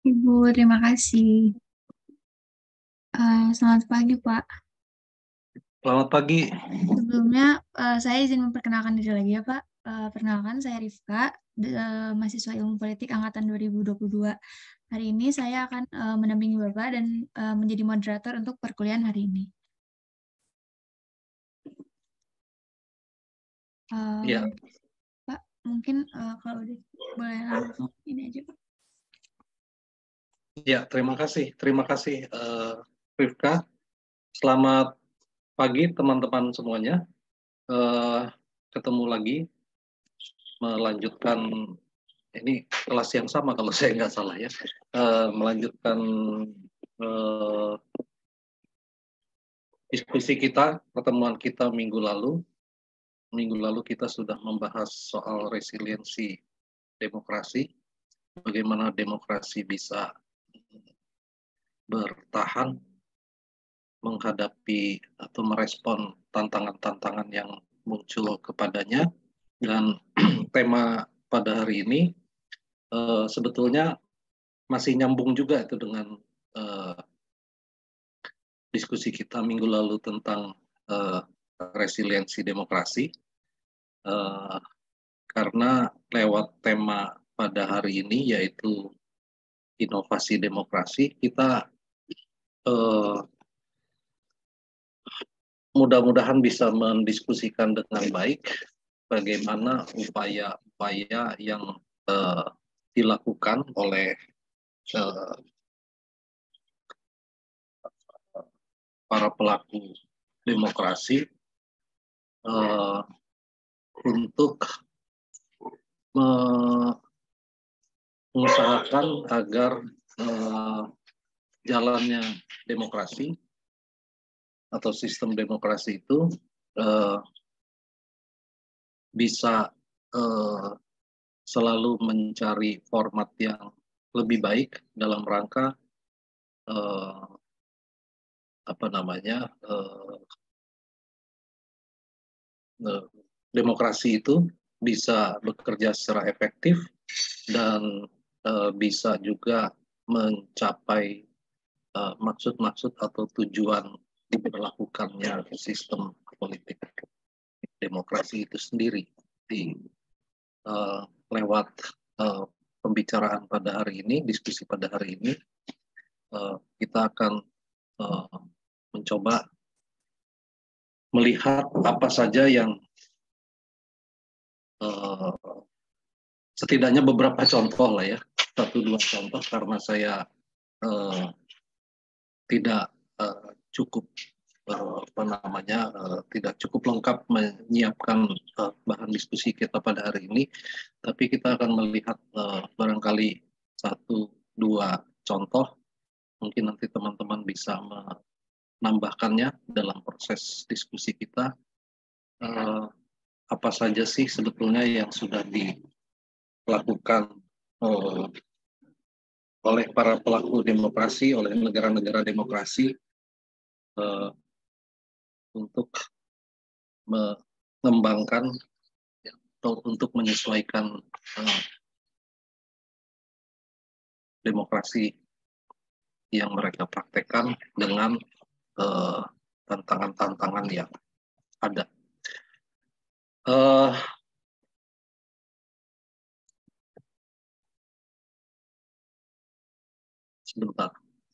Ibu, terima kasih. Selamat pagi, Pak. Selamat pagi. Sebelumnya, saya izin memperkenalkan diri lagi ya, Pak. Perkenalkan, saya Rifka, mahasiswa Ilmu Politik Angkatan 2022. Hari ini saya akan mendampingi Bapak dan menjadi moderator untuk perkuliahan hari ini. Ya, Pak, mungkin kalau boleh langsung ini aja, Pak. ya, terima kasih. Terima kasih, Rifka. Selamat pagi, teman-teman semuanya. Eh, Ketemu lagi, melanjutkan ini kelas yang sama kalau saya nggak salah ya. Melanjutkan eh, diskusi kita, pertemuan kita minggu lalu. Minggu lalu kita sudah membahas soal resiliensi demokrasi, bagaimana demokrasi bisa bertahan menghadapi atau merespon tantangan-tantangan yang muncul kepadanya. Dan tema pada hari ini sebetulnya masih nyambung juga itu dengan uh, diskusi kita minggu lalu tentang uh, resiliensi demokrasi, uh, karena lewat tema pada hari ini yaitu inovasi demokrasi, kita uh, mudah-mudahan bisa mendiskusikan dengan baik bagaimana upaya-upaya yang dilakukan oleh uh, para pelaku demokrasi uh, untuk mengusahakan agar jalannya demokrasi atau sistem demokrasi itu uh, bisa uh, selalu mencari format yang lebih baik dalam rangka uh, apa namanya demokrasi itu bisa bekerja secara efektif dan bisa juga mencapai maksud-maksud atau tujuan diberlakukannya sistem politik demokrasi itu sendiri. Di lewat pembicaraan pada hari ini, diskusi pada hari ini, kita akan mencoba melihat apa saja yang setidaknya beberapa contoh lah ya, 1-2 contoh, karena saya tidak cukup apa namanya tidak cukup lengkap menyiapkan bahan diskusi kita pada hari ini, tapi kita akan melihat barangkali 1-2 contoh, mungkin nanti teman-teman bisa menambahkannya dalam proses diskusi kita. Apa saja sih sebetulnya yang sudah dilakukan oleh para pelaku demokrasi, oleh negara-negara demokrasi untuk mengembangkan atau untuk menyesuaikan demokrasi yang mereka praktekkan dengan tantangan-tantangan yang ada. Sebentar.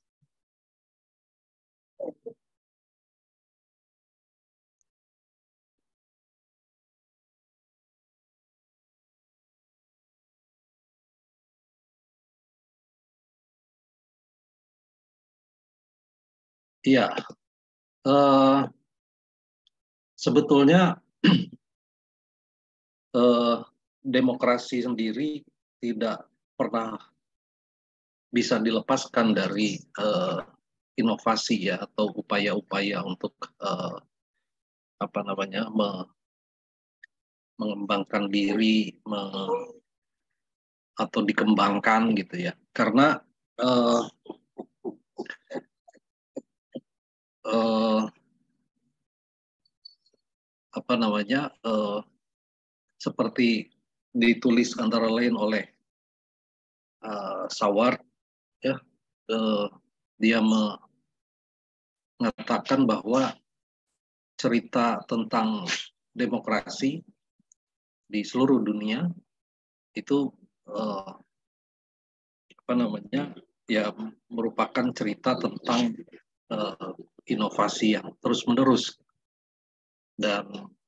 Iya, sebetulnya demokrasi sendiri tidak pernah bisa dilepaskan dari inovasi ya, atau upaya-upaya untuk apa namanya mengembangkan diri atau dikembangkan gitu ya, karena uh, uh, apa namanya seperti ditulis antara lain oleh Saward, ya, dia mengatakan bahwa cerita tentang demokrasi di seluruh dunia itu ya merupakan cerita tentang inovasi yang terus-menerus, dan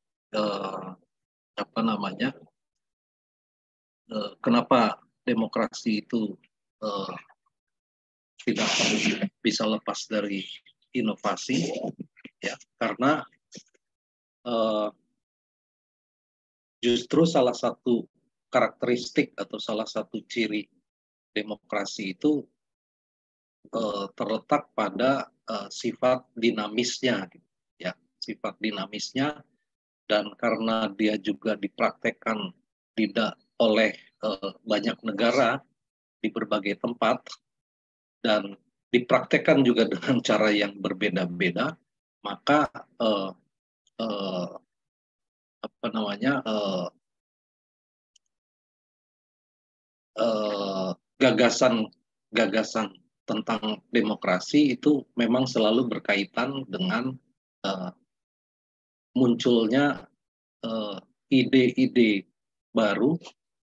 kenapa demokrasi itu tidak bisa lepas dari inovasi, ya, karena justru salah satu karakteristik atau salah satu ciri demokrasi itu terletak pada sifat dinamisnya, ya, sifat dinamisnya, dan karena dia juga dipraktekkan tidak oleh banyak negara di berbagai tempat dan dipraktekkan juga dengan cara yang berbeda-beda, maka gagasan tentang demokrasi itu memang selalu berkaitan dengan munculnya ide-ide baru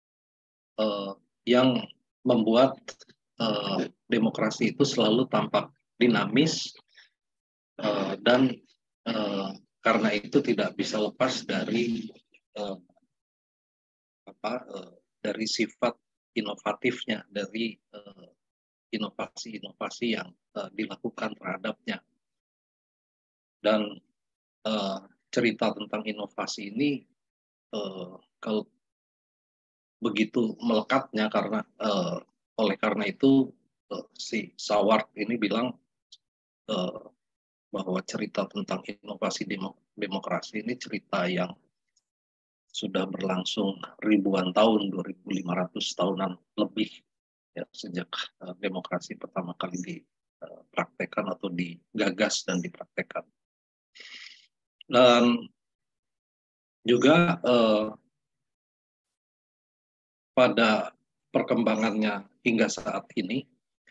yang membuat demokrasi itu selalu tampak dinamis, dan karena itu tidak bisa lepas dari dari sifat inovatifnya, dari inovasi-inovasi yang dilakukan terhadapnya. Dan cerita tentang inovasi ini kalau begitu melekatnya, karena oleh karena itu si Saward ini bilang bahwa cerita tentang inovasi demokrasi ini cerita yang sudah berlangsung ribuan tahun, 2.500 tahunan lebih, ya, sejak demokrasi pertama kali dipraktekkan atau digagas dan dipraktekkan. Dan juga pada perkembangannya hingga saat ini,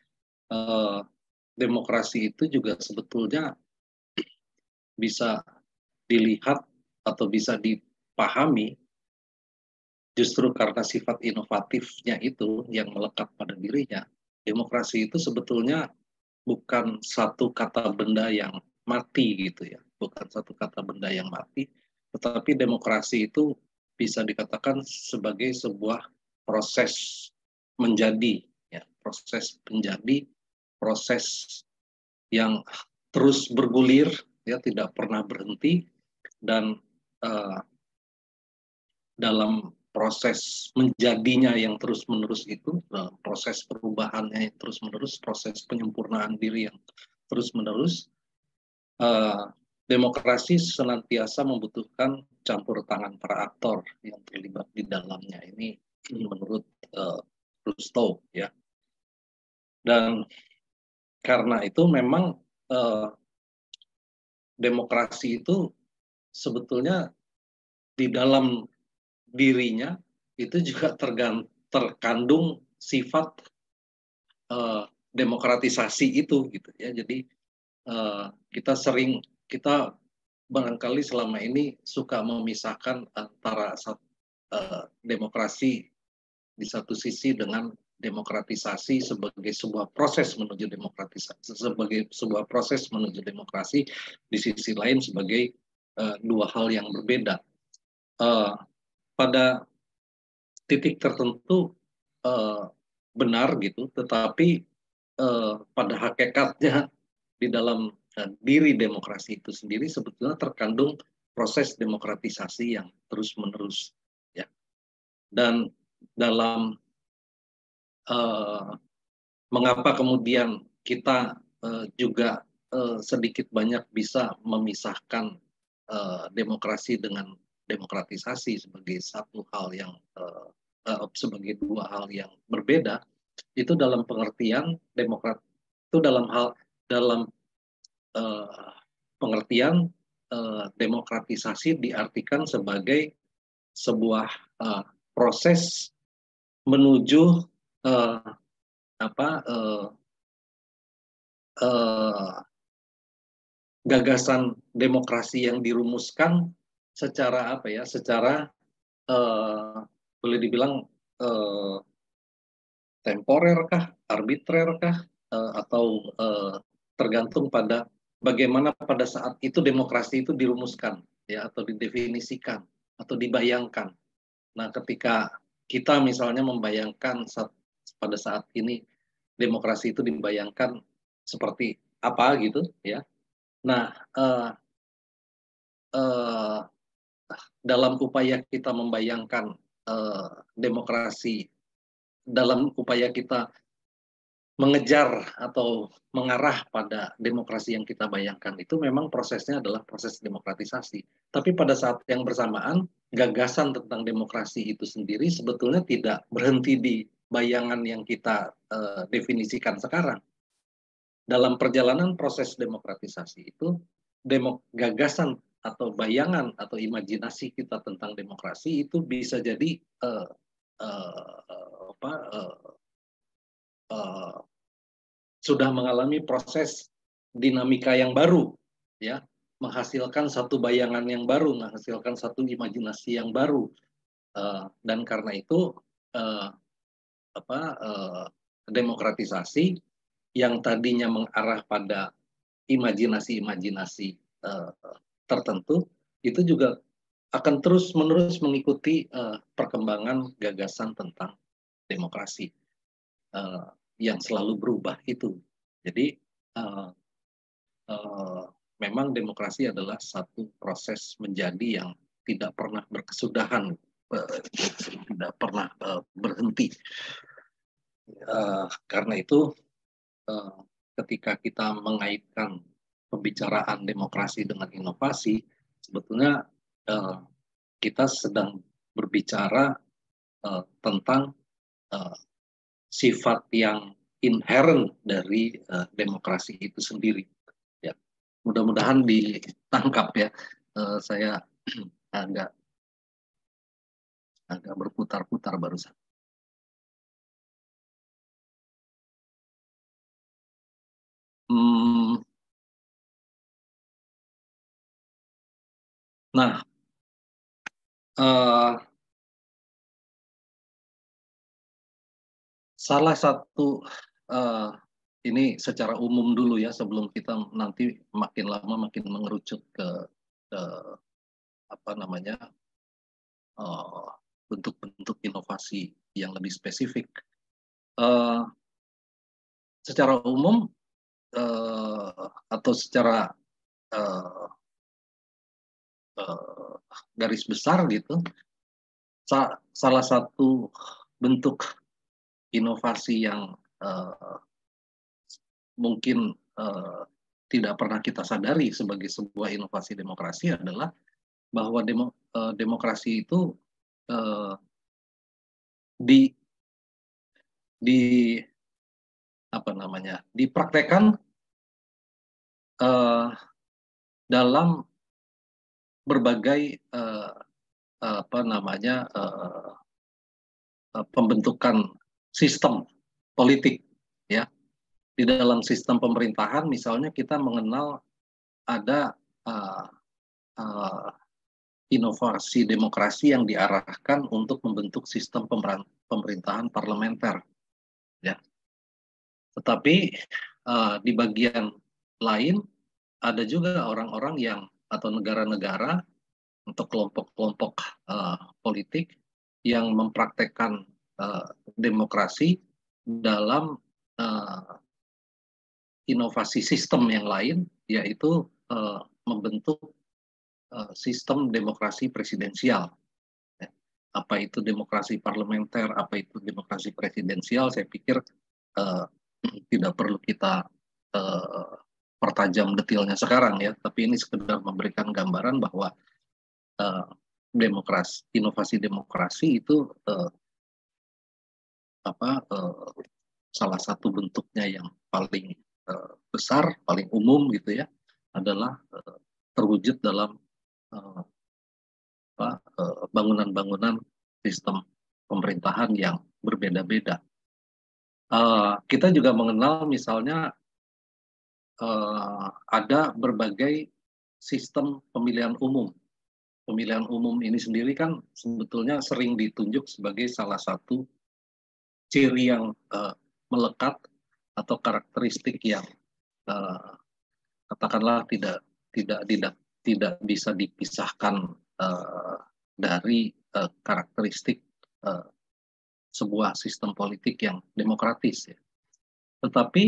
demokrasi itu juga sebetulnya bisa dilihat atau bisa dipahami justru karena sifat inovatifnya itu yang melekat pada dirinya. Demokrasi itu sebetulnya bukan satu kata benda yang mati gitu ya, bukan satu kata benda yang mati, tetapi demokrasi itu bisa dikatakan sebagai sebuah proses menjadi, ya, proses menjadi, proses yang terus bergulir, ya, tidak pernah berhenti, dan dalam proses menjadinya yang terus-menerus itu, proses perubahannya yang terus-menerus, proses penyempurnaan diri yang terus-menerus, demokrasi senantiasa membutuhkan campur tangan para aktor yang terlibat di dalamnya. Ini menurut Rousseau, ya. Dan karena itu memang demokrasi itu sebetulnya di dalam dirinya itu juga terkandung sifat demokratisasi itu, gitu ya. Jadi kita barangkali selama ini suka memisahkan antara demokrasi di satu sisi dengan demokratisasi sebagai sebuah proses menuju demokratisasi, sebagai sebuah proses menuju demokrasi, di sisi lain sebagai dua hal yang berbeda. Pada titik tertentu benar gitu, tetapi pada hakikatnya di dalam diri demokrasi itu sendiri sebetulnya terkandung proses demokratisasi yang terus-menerus, ya. Dan dalam mengapa kemudian kita juga sedikit banyak bisa memisahkan demokrasi dengan demokratisasi sebagai satu hal yang sebagai dua hal yang berbeda, itu dalam pengertian dalam pengertian demokratisasi diartikan sebagai sebuah proses menuju eh, gagasan demokrasi yang dirumuskan secara apa ya, secara boleh dibilang eh, temporer kah, arbitrer kah, atau tergantung pada bagaimana pada saat itu demokrasi itu dirumuskan, ya, atau didefinisikan, atau dibayangkan. Nah, ketika kita misalnya membayangkan pada saat ini demokrasi itu dibayangkan seperti apa gitu, ya. Nah, eh, dalam upaya kita membayangkan demokrasi, dalam upaya kita mengejar atau mengarah pada demokrasi yang kita bayangkan itu memang prosesnya adalah proses demokratisasi. Tapi pada saat yang bersamaan, gagasan tentang demokrasi itu sendiri sebetulnya tidak berhenti di bayangan yang kita definisikan sekarang. Dalam perjalanan proses demokratisasi itu, gagasan atau bayangan atau imajinasi kita tentang demokrasi itu bisa jadi apa, sudah mengalami proses dinamika yang baru, ya, menghasilkan satu bayangan yang baru, menghasilkan satu imajinasi yang baru, dan karena itu uh, apa, demokratisasi yang tadinya mengarah pada imajinasi-imajinasi tertentu itu juga akan terus-menerus mengikuti perkembangan gagasan tentang demokrasi yang selalu berubah itu. Jadi memang demokrasi adalah satu proses menjadi yang tidak pernah berkesudahan, tidak pernah berhenti. Karena itu ketika kita mengaitkan pembicaraan demokrasi dengan inovasi, sebetulnya kita sedang berbicara tentang sifat yang inherent dari demokrasi itu sendiri. Ya, mudah-mudahan ditangkap ya. Saya agak berputar-putar barusan. Nah, salah satu ini secara umum dulu ya, sebelum kita nanti makin lama makin mengerucut ke apa namanya bentuk-bentuk inovasi yang lebih spesifik. Secara umum atau secara garis besar gitu, salah satu bentuk inovasi yang mungkin tidak pernah kita sadari sebagai sebuah inovasi demokrasi adalah bahwa demokrasi itu di apa namanya dipraktekkan dalam berbagai apa namanya pembentukan sistem politik, ya. Di dalam sistem pemerintahan misalnya kita mengenal ada inovasi demokrasi yang diarahkan untuk membentuk sistem pemerintahan parlementer, ya. Tetapi di bagian lain ada juga orang-orang yang atau negara-negara untuk kelompok-kelompok politik yang mempraktekkan demokrasi dalam inovasi sistem yang lain, yaitu membentuk sistem demokrasi presidensial. Apa itu demokrasi parlementer, apa itu demokrasi presidensial, saya pikir tidak perlu kita pertajam detailnya sekarang ya, tapi ini sekedar memberikan gambaran bahwa inovasi demokrasi itu salah satu bentuknya yang paling besar, paling umum gitu ya, adalah terwujud dalam bangunan-bangunan sistem pemerintahan yang berbeda-beda. Kita juga mengenal misalnya ada berbagai sistem pemilihan umum. Pemilihan umum ini sendiri kan sebetulnya sering ditunjuk sebagai salah satu ciri yang melekat atau karakteristik yang katakanlah tidak bisa dipisahkan dari karakteristik sebuah sistem politik yang demokratis. Ya. Tetapi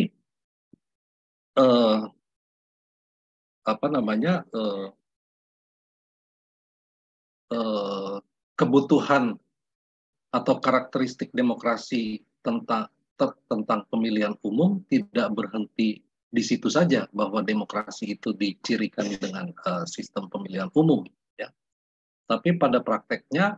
kebutuhan atau karakteristik demokrasi tentang pemilihan umum tidak berhenti di situ saja, bahwa demokrasi itu dicirikan dengan sistem pemilihan umum, ya. Tapi pada prakteknya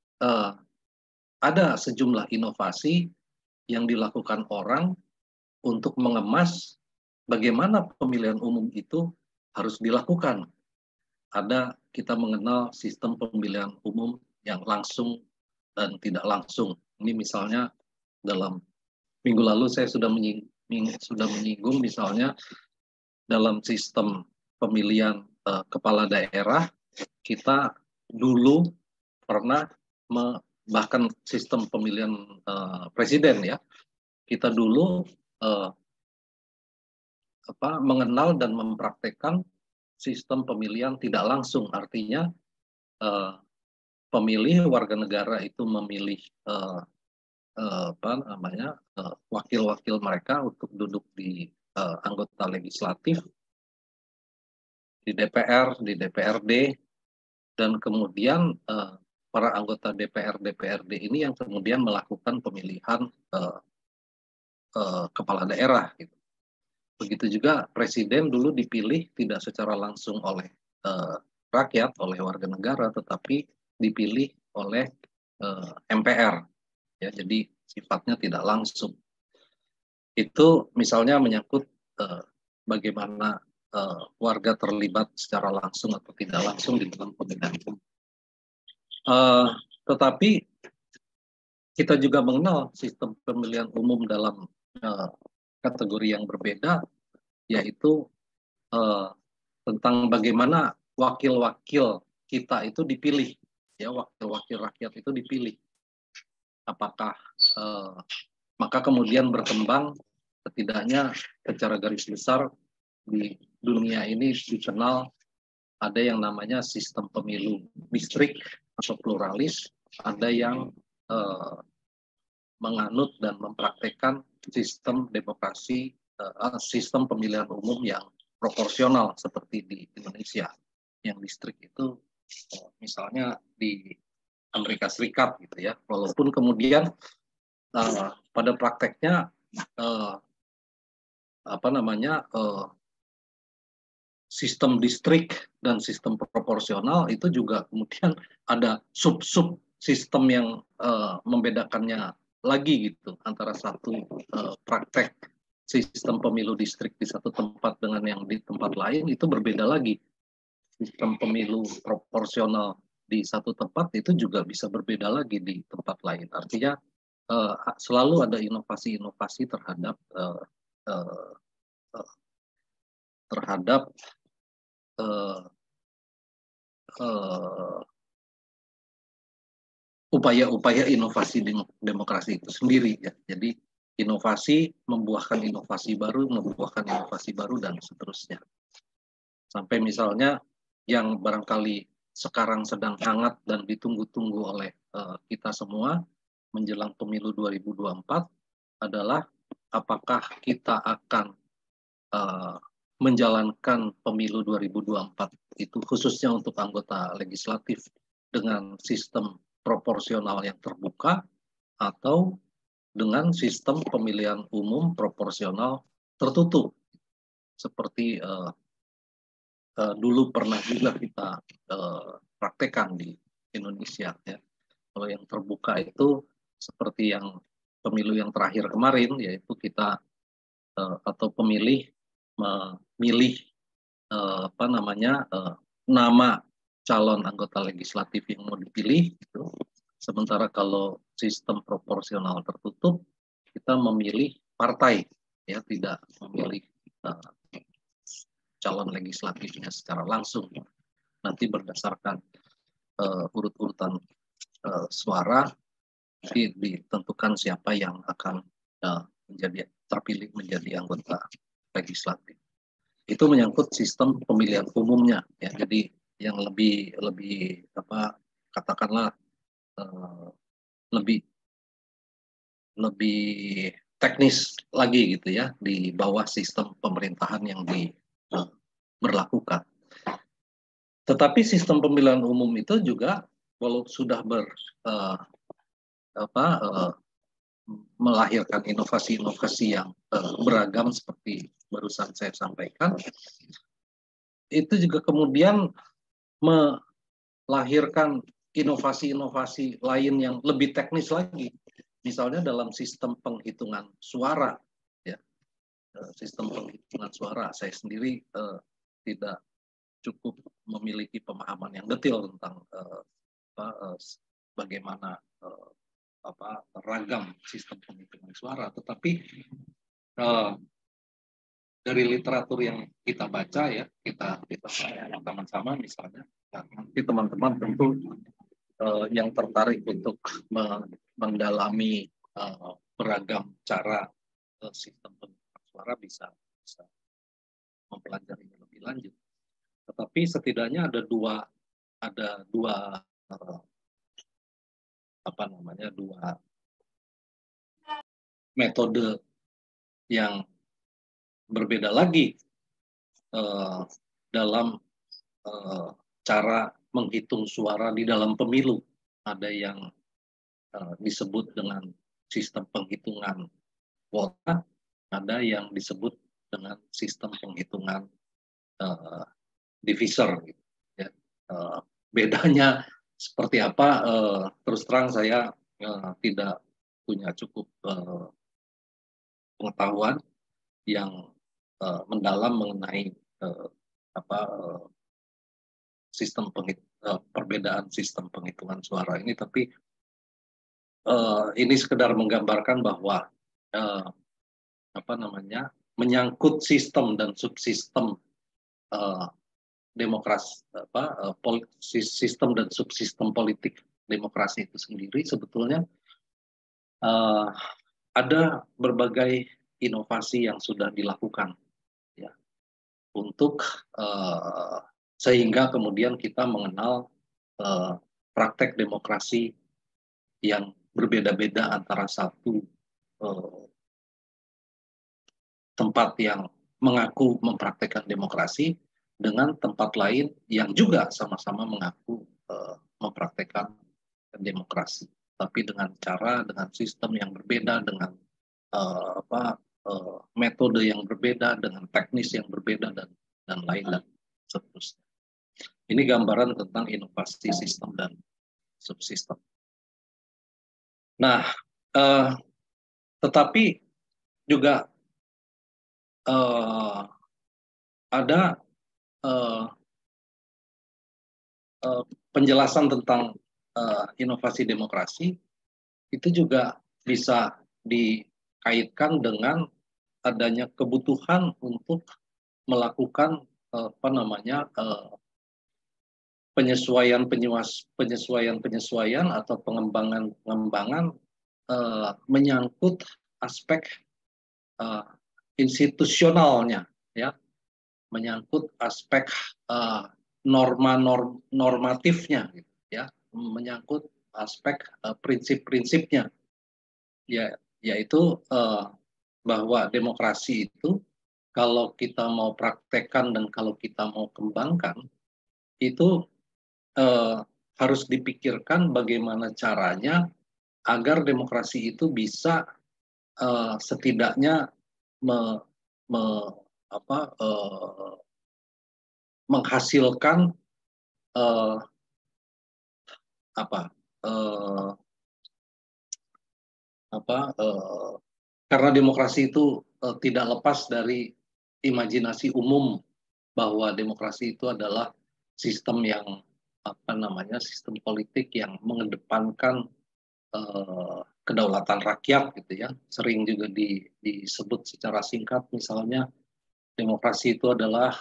ada sejumlah inovasi yang dilakukan orang untuk mengemas bagaimana pemilihan umum itu harus dilakukan. Kita mengenal sistem pemilihan umum yang langsung dan tidak langsung. Ini misalnya dalam minggu lalu saya sudah menyinggung misalnya dalam sistem pemilihan kepala daerah, kita dulu pernah bahkan sistem pemilihan presiden, ya, kita dulu mengenal dan mempraktekkan sistem pemilihan tidak langsung, artinya pemilih warga negara itu memilih wakil-wakil mereka untuk duduk di anggota legislatif, di DPR, di DPRD, dan kemudian para anggota DPR, DPRD ini yang kemudian melakukan pemilihan kepala daerah. Gitu. Begitu juga presiden dulu dipilih tidak secara langsung oleh rakyat, oleh warga negara, tetapi dipilih oleh MPR. Ya, jadi sifatnya tidak langsung. Itu misalnya menyangkut bagaimana warga terlibat secara langsung atau tidak langsung di dalam pemilihan umum. Tetapi kita juga mengenal sistem pemilihan umum dalam kategori yang berbeda, yaitu tentang bagaimana wakil-wakil kita itu dipilih, ya, wakil-wakil rakyat itu dipilih. Apakah maka kemudian berkembang, setidaknya secara garis besar di dunia ini dikenal ada yang namanya sistem pemilu distrik atau pluralis, ada yang menganut dan mempraktekkan sistem demokrasi, sistem pemilihan umum yang proporsional seperti di Indonesia. Yang distrik itu misalnya di Amerika Serikat, gitu ya. Walaupun kemudian pada prakteknya sistem distrik dan sistem proporsional itu juga kemudian ada sub-sub sistem yang membedakannya lagi, gitu, antara satu praktek sistem pemilu distrik di satu tempat dengan yang di tempat lain itu berbeda lagi. Sistem pemilu proporsional di satu tempat itu juga bisa berbeda lagi di tempat lain. Artinya selalu ada inovasi-inovasi terhadap upaya-upaya inovasi demokrasi itu sendiri, ya. Jadi inovasi membuahkan inovasi baru, dan seterusnya. Sampai misalnya yang barangkali sekarang sedang hangat dan ditunggu-tunggu oleh kita semua menjelang pemilu 2024 adalah apakah kita akan menjalankan pemilu 2024 itu khususnya untuk anggota legislatif dengan sistem proporsional yang terbuka atau dengan sistem pemilihan umum proporsional tertutup seperti dulu pernah juga kita praktekkan di Indonesia, ya. Kalau yang terbuka itu seperti yang pemilu yang terakhir kemarin, yaitu kita atau pemilih memilih nama calon anggota legislatif yang mau dipilih, gitu. Sementara kalau sistem proporsional tertutup, kita memilih partai, ya, tidak memilih calon legislatifnya secara langsung. Nanti berdasarkan urut-urutan suara ditentukan siapa yang akan terpilih menjadi anggota legislatif. Itu menyangkut sistem pemilihan umumnya, ya. Jadi yang lebih katakanlah lebih teknis lagi gitu ya, di bawah sistem pemerintahan yang berlakukan. Tetapi sistem pemilihan umum itu juga walau sudah melahirkan inovasi-inovasi yang beragam seperti barusan saya sampaikan, itu juga kemudian melahirkan inovasi-inovasi lain yang lebih teknis lagi. Misalnya dalam sistem penghitungan suara, ya, sistem penghitungan suara. Saya sendiri tidak cukup memiliki pemahaman yang detail tentang bagaimana ragam sistem penghitungan suara, tetapi dari literatur yang kita baca, ya, kita sama-sama misalnya, nanti teman-teman tentu yang tertarik untuk mendalami beragam cara sistem penghitungan suara bisa mempelajarinya lebih lanjut. Tetapi setidaknya ada dua metode yang berbeda lagi dalam cara menghitung suara di dalam pemilu. Ada yang disebut dengan sistem penghitungan kuota, ada yang disebut dengan sistem penghitungan divisor. Gitu, ya. Bedanya seperti apa? Terus terang saya tidak punya cukup pengetahuan yang mendalam mengenai perbedaan sistem penghitungan suara ini, tapi ini sekedar menggambarkan bahwa menyangkut sistem dan subsistem demokrasi, sistem dan subsistem politik demokrasi itu sendiri sebetulnya ada berbagai inovasi yang sudah dilakukan, ya, untuk sehingga kemudian kita mengenal praktek demokrasi yang berbeda-beda antara satu tempat yang mengaku mempraktekkan demokrasi dengan tempat lain yang juga sama-sama mengaku mempraktekkan demokrasi, tapi dengan sistem yang berbeda, dengan metode yang berbeda, dengan teknis yang berbeda, dan lain dan seterusnya. Ini gambaran tentang inovasi sistem dan subsistem. Nah, tetapi juga ada penjelasan tentang inovasi demokrasi itu juga bisa dikaitkan dengan adanya kebutuhan untuk melakukan penyesuaian atau pengembangan menyangkut aspek institusionalnya, ya, menyangkut aspek normatifnya, gitu, ya, menyangkut aspek prinsip-prinsipnya, ya, yaitu bahwa demokrasi itu kalau kita mau praktekkan dan kalau kita mau kembangkan itu harus dipikirkan bagaimana caranya agar demokrasi itu bisa setidaknya menghasilkan karena demokrasi itu tidak lepas dari imajinasi umum bahwa demokrasi itu adalah sistem yang sistem politik yang mengedepankan kedaulatan rakyat, gitu ya. Sering juga disebut secara singkat misalnya demokrasi itu adalah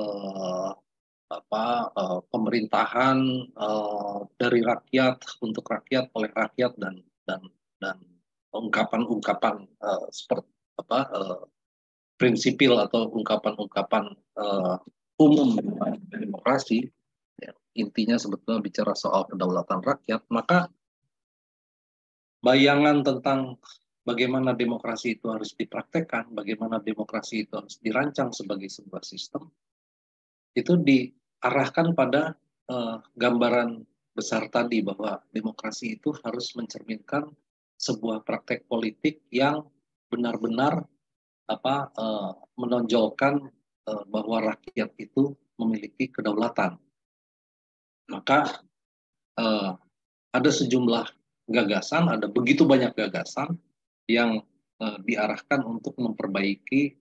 pemerintahan dari rakyat untuk rakyat oleh rakyat dan ungkapan-ungkapan seperti prinsipil atau ungkapan-ungkapan umum demokrasi, ya, intinya sebetulnya bicara soal kedaulatan rakyat. Maka bayangan tentang bagaimana demokrasi itu harus dipraktekkan, bagaimana demokrasi itu harus dirancang sebagai sebuah sistem, itu diarahkan pada gambaran besar tadi, bahwa demokrasi itu harus mencerminkan sebuah praktek politik yang benar-benar menonjolkan bahwa rakyat itu memiliki kedaulatan. Maka ada sejumlah gagasan, ada begitu banyak gagasan yang diarahkan untuk memperbaiki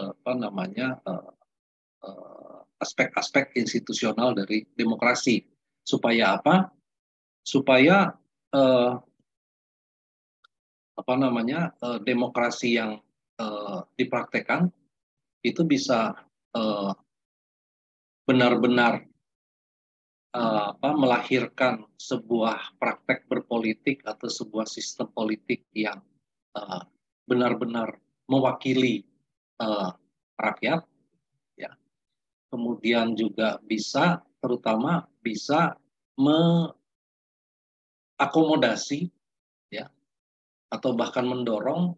aspek-aspek institusional dari demokrasi. Supaya apa? Supaya demokrasi yang dipraktekkan itu bisa benar-benar melahirkan sebuah praktek berpolitik atau sebuah sistem politik yang benar-benar mewakili rakyat, ya. Kemudian juga bisa, terutama bisa mengakomodasi, ya, atau bahkan mendorong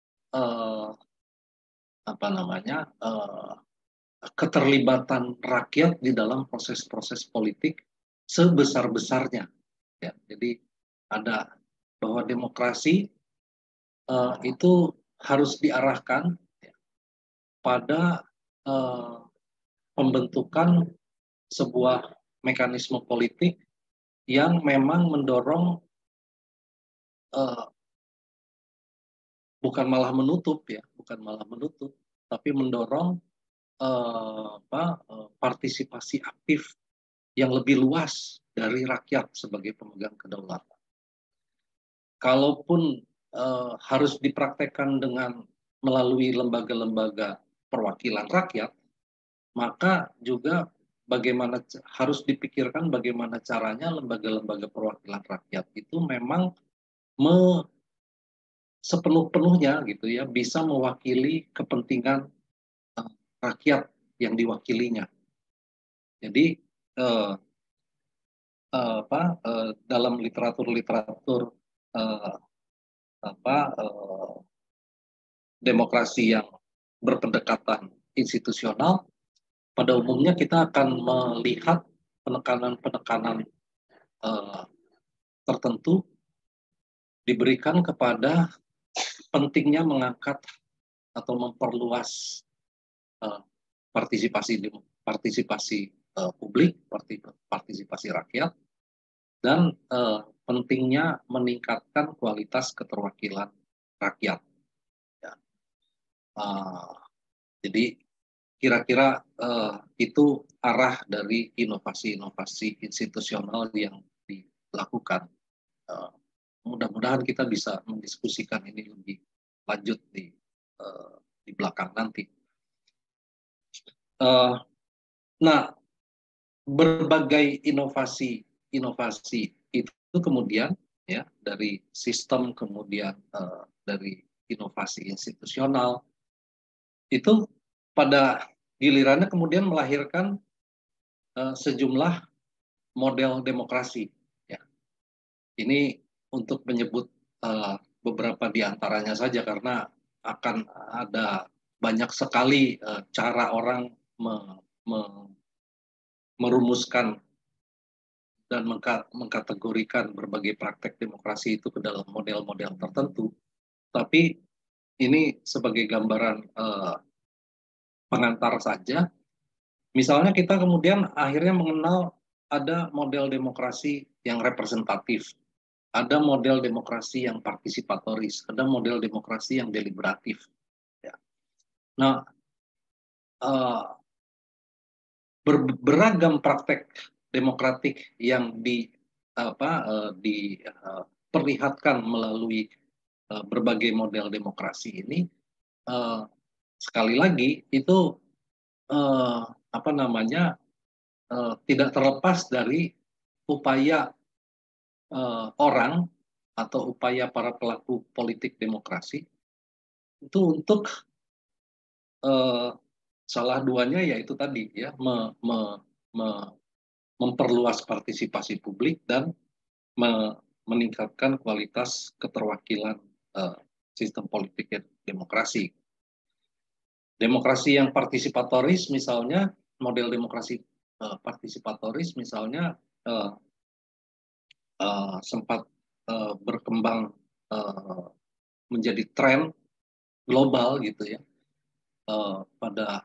keterlibatan rakyat di dalam proses-proses politik sebesar-besarnya. Ya, jadi ada bahwa demokrasi itu harus diarahkan, ya, pada pembentukan sebuah mekanisme politik yang memang mendorong, bukan malah menutup, tapi mendorong partisipasi aktif yang lebih luas dari rakyat sebagai pemegang kedaulatan. Kalaupun harus dipraktekkan dengan melalui lembaga-lembaga perwakilan rakyat, maka juga harus dipikirkan bagaimana caranya lembaga-lembaga perwakilan rakyat itu memang sepenuh-penuhnya gitu ya bisa mewakili kepentingan rakyat yang diwakilinya. Jadi dalam literatur demokrasi yang berpendekatan institusional, pada umumnya kita akan melihat penekanan-penekanan tertentu diberikan kepada pentingnya mengangkat atau memperluas partisipasi publik, partisipasi rakyat, dan pentingnya meningkatkan kualitas keterwakilan rakyat. Ya. Jadi kira-kira itu arah dari inovasi-inovasi institusional yang dilakukan. Mudah-mudahan kita bisa mendiskusikan ini lebih lanjut di belakang nanti. Nah, berbagai inovasi itu kemudian, ya, dari sistem, kemudian dari inovasi institusional, itu pada gilirannya kemudian melahirkan sejumlah model demokrasi. Ya. Ini untuk menyebut beberapa di antaranya saja, karena akan ada banyak sekali cara orang merumuskan dan mengkategorikan berbagai praktek demokrasi itu ke dalam model-model tertentu. Tapi ini sebagai gambaran pengantar saja. Misalnya kita kemudian akhirnya mengenal ada model demokrasi yang representatif, ada model demokrasi yang partisipatoris, ada model demokrasi yang deliberatif. Ya. Nah, beragam praktek demokratik yang diperlihatkan melalui berbagai model demokrasi ini, sekali lagi itu apa namanya, tidak terlepas dari upaya orang atau upaya para pelaku politik demokrasi itu untuk salah duanya yaitu tadi ya memperluas partisipasi publik dan meningkatkan kualitas keterwakilan sistem politik demokrasi. Demokrasi yang partisipatoris misalnya, model demokrasi partisipatoris misalnya sempat berkembang menjadi tren global gitu ya pada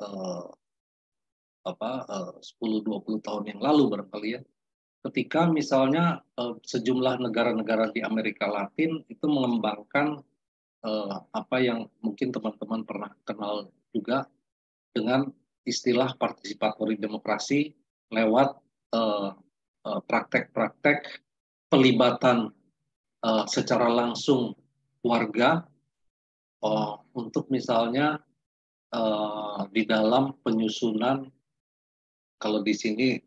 10-20 tahun yang lalu barangkali ya, ketika misalnya sejumlah negara-negara di Amerika Latin itu mengembangkan apa yang mungkin teman-teman pernah kenal juga dengan istilah partisipatory demokrasi lewat praktek-praktek pelibatan secara langsung warga untuk misalnya di dalam penyusunan, kalau di sini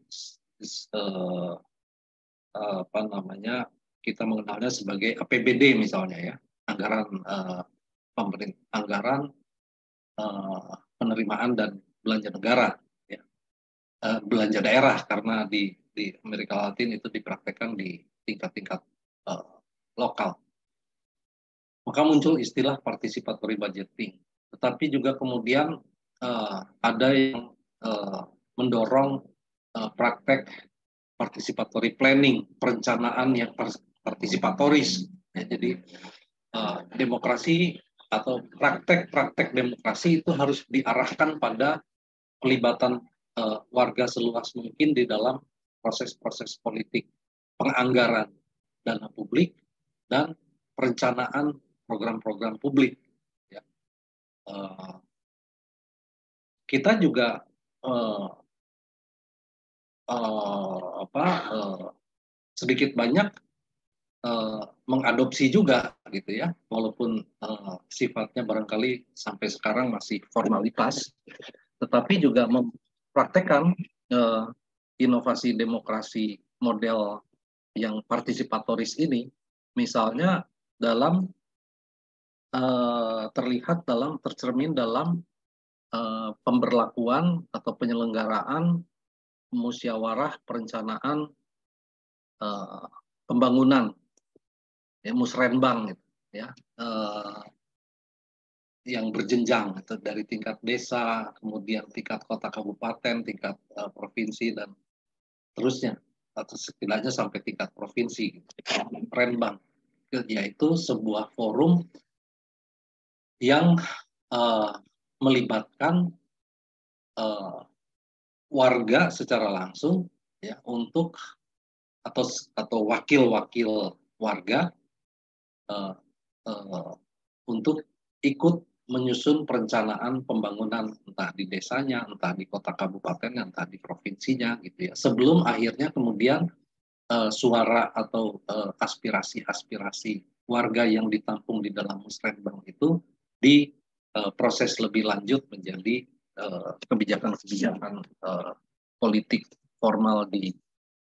apa namanya, kita mengenalnya sebagai APBD misalnya ya, anggaran anggaran penerimaan dan belanja negara ya, belanja daerah, karena di Amerika Latin itu dipraktekkan di tingkat-tingkat lokal. Maka muncul istilah participatory budgeting. Tetapi juga kemudian ada yang mendorong praktek participatory planning, perencanaan yang partisipatoris. Ya, jadi demokrasi atau praktek-praktek demokrasi itu harus diarahkan pada pelibatan warga seluas mungkin di dalam proses-proses politik, penganggaran dana publik, dan perencanaan program-program publik. Ya. Kita juga sedikit banyak mengadopsi juga gitu ya, walaupun sifatnya barangkali sampai sekarang masih formalitas, tetapi juga mempraktekkan inovasi demokrasi model yang partisipatoris ini, misalnya dalam tercermin dalam pemberlakuan atau penyelenggaraan musyawarah perencanaan pembangunan ya, musrenbang gitu, ya, yang berjenjang gitu, dari tingkat desa, kemudian tingkat kota kabupaten, tingkat provinsi, dan terusnya, atau setidaknya sampai tingkat provinsi gitu. Musrenbang yaitu sebuah forum yang melibatkan warga secara langsung ya, untuk atau wakil-wakil warga untuk ikut menyusun perencanaan pembangunan, entah di desanya, entah di kota kabupaten, entah di provinsinya gitu ya, sebelum akhirnya kemudian suara atau aspirasi-aspirasi warga yang ditampung di dalam musrenbang itu diproses lebih lanjut menjadi kebijakan-kebijakan politik formal di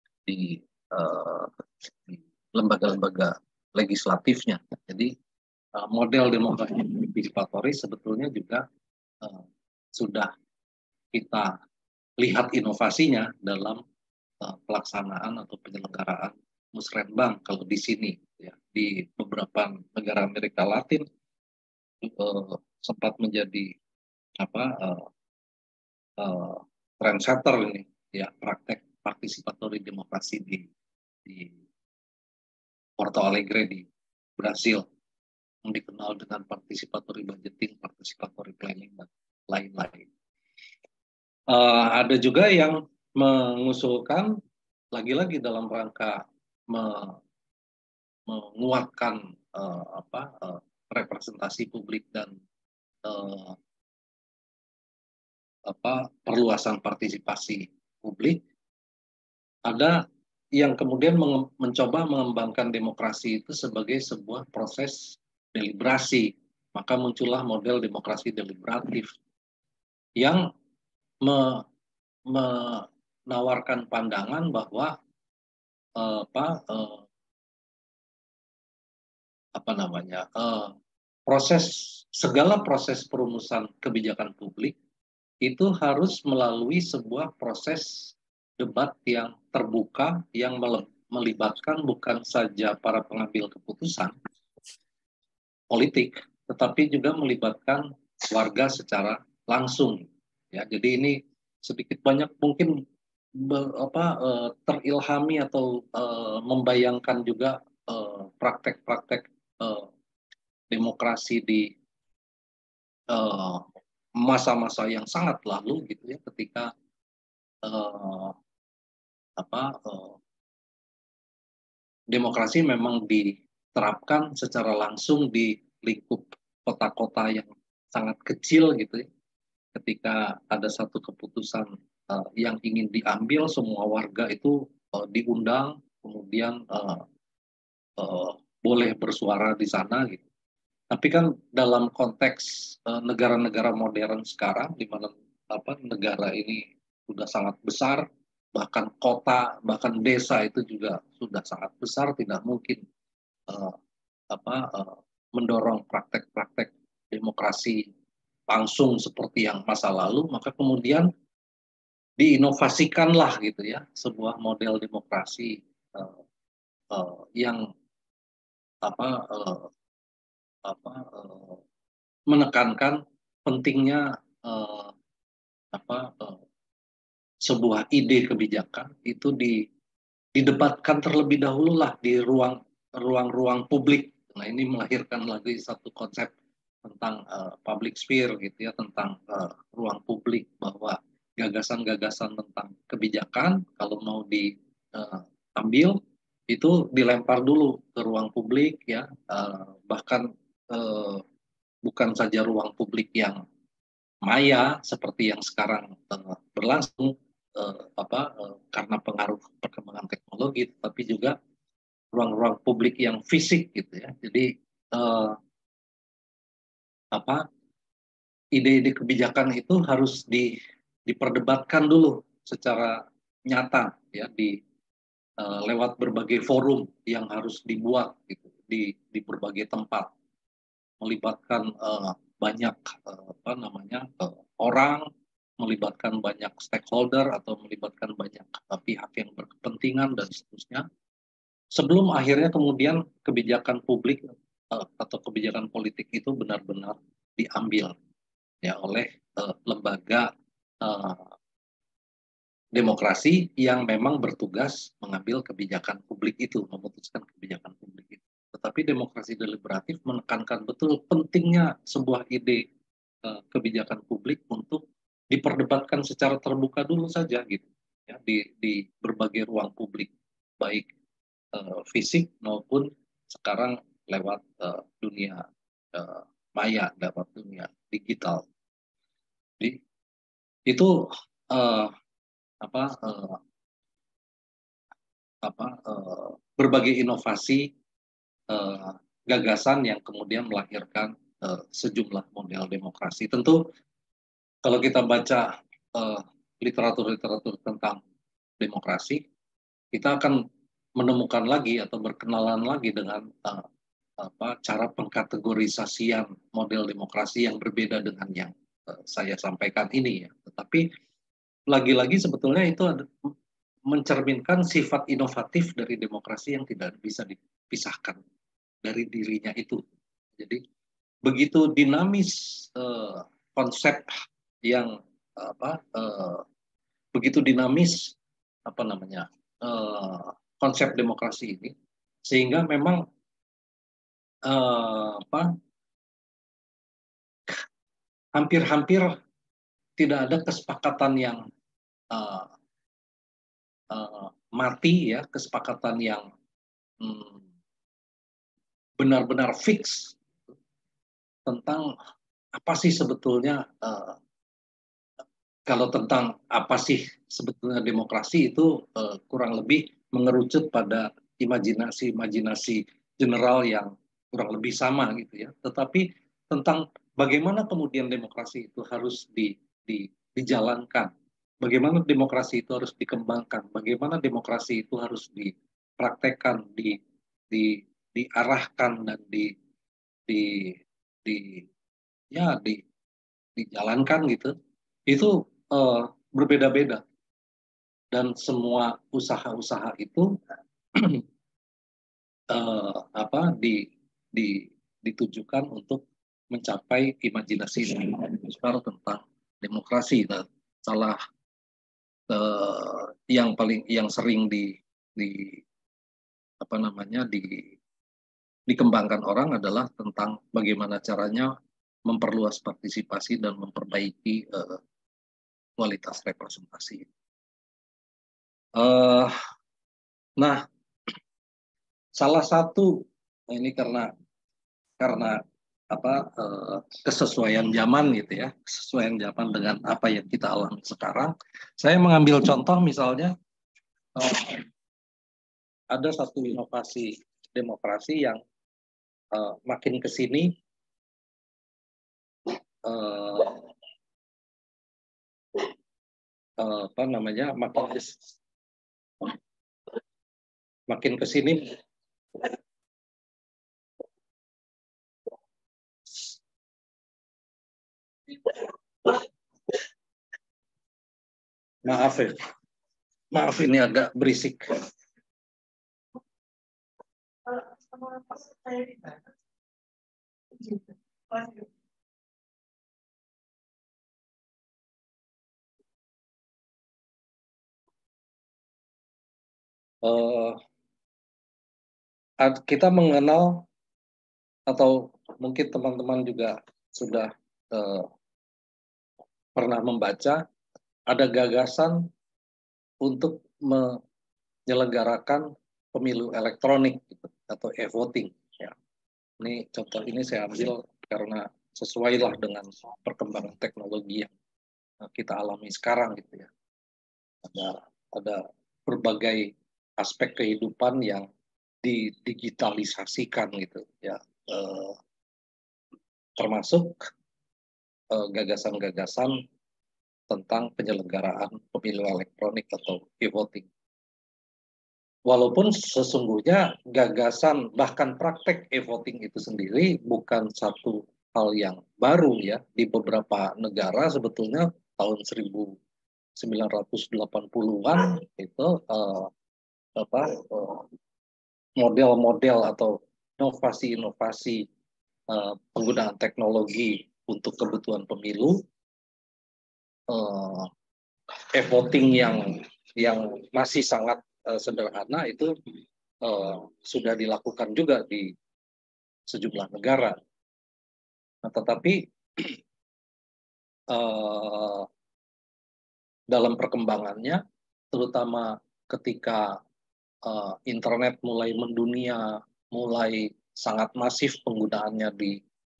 lembaga-lembaga legislatifnya. Jadi model demokrasi partisipatoris sebetulnya juga sudah kita lihat inovasinya dalam pelaksanaan atau penyelenggaraan musrenbang kalau di sini ya. Di beberapa negara Amerika Latin sempat menjadi trendsetter ini ya, praktek partisipatory demokrasi di Porto Alegre di Brasil, yang dikenal dengan participatory budgeting, participatory planning, dan lain-lain. Ada juga yang mengusulkan lagi-lagi dalam rangka menguatkan representasi publik dan perluasan partisipasi publik. Ada yang kemudian mencoba mengembangkan demokrasi itu sebagai sebuah proses deliberasi. Maka muncullah model demokrasi deliberatif yang menawarkan pandangan bahwa segala proses perumusan kebijakan publik itu harus melalui sebuah proses debat yang terbuka yang melibatkan bukan saja para pengambil keputusan politik, tetapi juga melibatkan warga secara langsung. Ya, jadi ini sedikit banyak mungkin terilhami atau membayangkan juga praktek-praktek demokrasi di masa-masa yang sangat lalu gitu ya, ketika demokrasi memang diterapkan secara langsung di lingkup kota-kota yang sangat kecil gitu ya. Ketika ada satu keputusan yang ingin diambil, semua warga itu diundang, kemudian boleh bersuara di sana gitu. Tapi kan dalam konteks negara-negara modern sekarang, di mana negara ini sudah sangat besar, bahkan kota, bahkan desa itu juga sudah sangat besar, tidak mungkin mendorong praktek-praktek demokrasi langsung seperti yang masa lalu, maka kemudian diinovasikanlah gitu ya sebuah model demokrasi yang menekankan pentingnya sebuah ide kebijakan itu didebatkan terlebih dahulu lah di ruang-ruang publik. Nah, ini melahirkan lagi satu konsep tentang public sphere gitu ya, tentang ruang publik, bahwa gagasan-gagasan tentang kebijakan kalau mau diambil itu dilempar dulu ke ruang publik ya, bahkan bukan saja ruang publik yang maya seperti yang sekarang berlangsung karena pengaruh perkembangan teknologi, tapi juga ruang-ruang publik yang fisik gitu ya. Jadi ide-ide kebijakan itu harus diperdebatkan dulu secara nyata ya lewat berbagai forum yang harus dibuat gitu di berbagai tempat, melibatkan banyak orang, melibatkan banyak stakeholder atau melibatkan banyak pihak yang berkepentingan dan seterusnya, sebelum akhirnya kemudian kebijakan publik atau kebijakan politik itu benar-benar diambil ya oleh lembaga demokrasi yang memang bertugas mengambil kebijakan publik itu, memutuskan kebijakan publik itu. Tetapi demokrasi deliberatif menekankan betul pentingnya sebuah ide kebijakan publik untuk diperdebatkan secara terbuka dulu saja gitu ya di berbagai ruang publik, baik fisik maupun sekarang lewat dunia maya, lewat dunia digital. Jadi itu berbagai inovasi gagasan yang kemudian melahirkan sejumlah model demokrasi. Tentu kalau kita baca literatur-literatur tentang demokrasi, kita akan menemukan lagi atau berkenalan lagi dengan cara pengkategorisasian model demokrasi yang berbeda dengan yang saya sampaikan ini ya. Tetapi lagi-lagi sebetulnya itu mencerminkan sifat inovatif dari demokrasi yang tidak bisa dipisahkan dari dirinya itu. Jadi begitu dinamis konsep yang begitu dinamis konsep demokrasi ini, sehingga memang hampir-hampir tidak ada kesepakatan yang mati ya, kesepakatan yang benar-benar fix tentang apa sih sebetulnya kalau tentang apa sih sebetulnya demokrasi itu kurang lebih mengerucut pada imajinasi general yang kurang lebih sama gitu ya. Tetapi tentang bagaimana kemudian demokrasi itu harus dijalankan, bagaimana demokrasi itu harus dikembangkan, bagaimana demokrasi itu harus dipraktekkan, diarahkan dan di, di ya dijalankan gitu, itu berbeda-beda, dan semua usaha-usaha itu ditujukan untuk mencapai imajinasi besar tentang demokrasi. Nah, salah yang sering apa namanya dikembangkan orang adalah tentang bagaimana caranya memperluas partisipasi dan memperbaiki kualitas representasi. Nah, salah satu ini karena kesesuaian zaman gitu ya, kesesuaian zaman dengan apa yang kita alami sekarang. Saya mengambil contoh misalnya ada satu inovasi demokrasi yang makin ke sini makin ke sini maaf ini agak berisik. Kita mengenal, atau mungkin teman-teman juga sudah pernah membaca, ada gagasan untuk menyelenggarakan pemilu elektronik gitu, atau e-voting. Ya. Ini contoh ini saya ambil karena sesuailah dengan perkembangan teknologi yang kita alami sekarang gitu ya. Ada berbagai aspek kehidupan yang didigitalisasikan gitu ya, termasuk gagasan-gagasan tentang penyelenggaraan pemilu elektronik atau e-voting. Walaupun sesungguhnya gagasan bahkan praktek e-voting itu sendiri bukan satu hal yang baru ya, di beberapa negara sebetulnya tahun 1980-an itu model-model atau inovasi-inovasi penggunaan teknologi untuk kebutuhan pemilu, e-voting yang masih sangat sederhana itu sudah dilakukan juga di sejumlah negara. Nah, tetapi dalam perkembangannya, terutama ketika internet mulai mendunia, mulai sangat masif penggunaannya di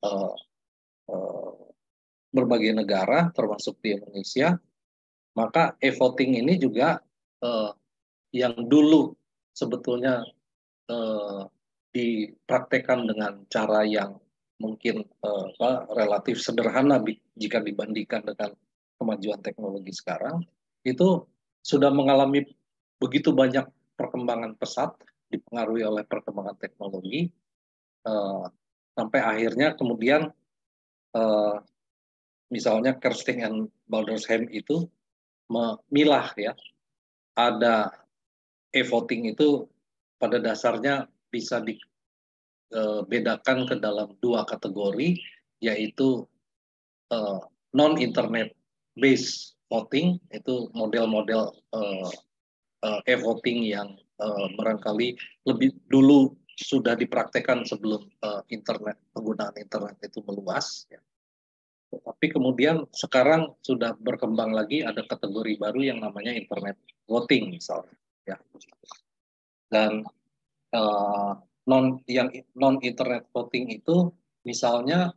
berbagai negara, termasuk di Indonesia, maka e-voting ini juga yang dulu sebetulnya dipraktekkan dengan cara yang mungkin relatif sederhana jika dibandingkan dengan kemajuan teknologi sekarang, itu sudah mengalami begitu banyak perkembangan pesat dipengaruhi oleh perkembangan teknologi, sampai akhirnya kemudian misalnya Kersting and Baldersheim itu memilah ya, ada e-voting itu pada dasarnya bisa dibedakan ke dalam dua kategori, yaitu non-internet based voting, itu model-model e-voting yang barangkali lebih dulu sudah dipraktekkan sebelum penggunaan internet itu meluas. Ya. Tapi kemudian sekarang sudah berkembang lagi, ada kategori baru yang namanya internet voting misalnya. Ya. Dan non internet voting itu misalnya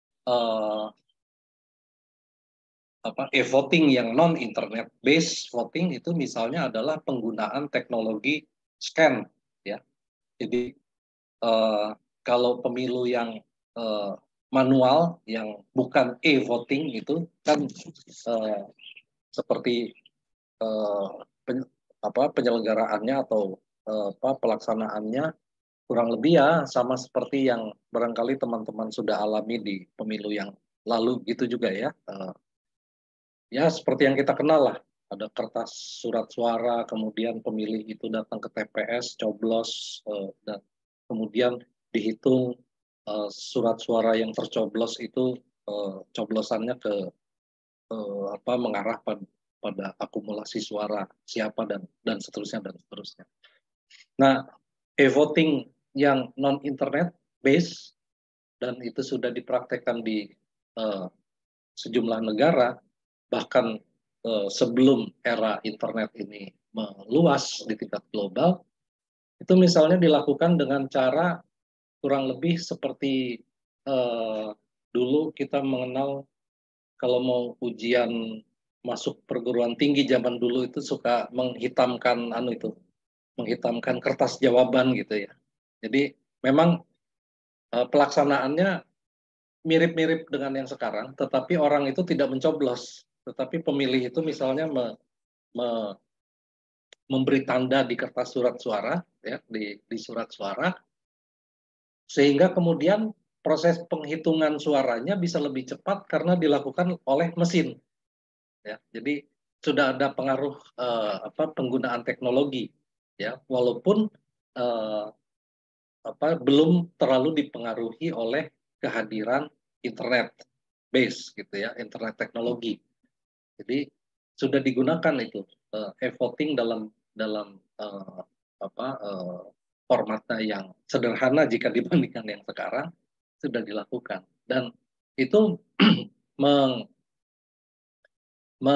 e-voting yang non internet based voting itu misalnya adalah penggunaan teknologi scan ya. Jadi kalau pemilu yang manual yang bukan e-voting itu kan seperti eh, penyelenggaraannya atau pelaksanaannya kurang lebih ya sama seperti yang barangkali teman-teman sudah alami di pemilu yang lalu gitu juga ya. Ya seperti yang kita kenal lah, ada kertas surat suara, kemudian pemilih itu datang ke TPS, coblos, dan kemudian dihitung surat suara yang tercoblos itu coblosannya ke mengarah pada akumulasi suara siapa dan seterusnya dan seterusnya. Nah, e-voting yang non internet based dan itu sudah dipraktekkan di sejumlah negara, bahkan sebelum era internet ini meluas di tingkat global, itu misalnya dilakukan dengan cara kurang lebih seperti dulu kita mengenal kalau mau ujian masuk perguruan tinggi zaman dulu itu suka menghitamkan kertas jawaban gitu ya. Jadi memang pelaksanaannya mirip-mirip dengan yang sekarang, tetapi orang itu tidak mencoblos, tetapi pemilih itu misalnya me, memberi tanda di kertas surat suara, ya, di surat suara, sehingga kemudian proses penghitungan suaranya bisa lebih cepat karena dilakukan oleh mesin. Ya, jadi sudah ada pengaruh penggunaan teknologi, ya, walaupun eh, belum terlalu dipengaruhi oleh kehadiran internet base, gitu ya, internet teknologi. Jadi sudah digunakan itu e-voting dalam dalam formatnya yang sederhana jika dibandingkan yang sekarang sudah dilakukan dan itu meng, me,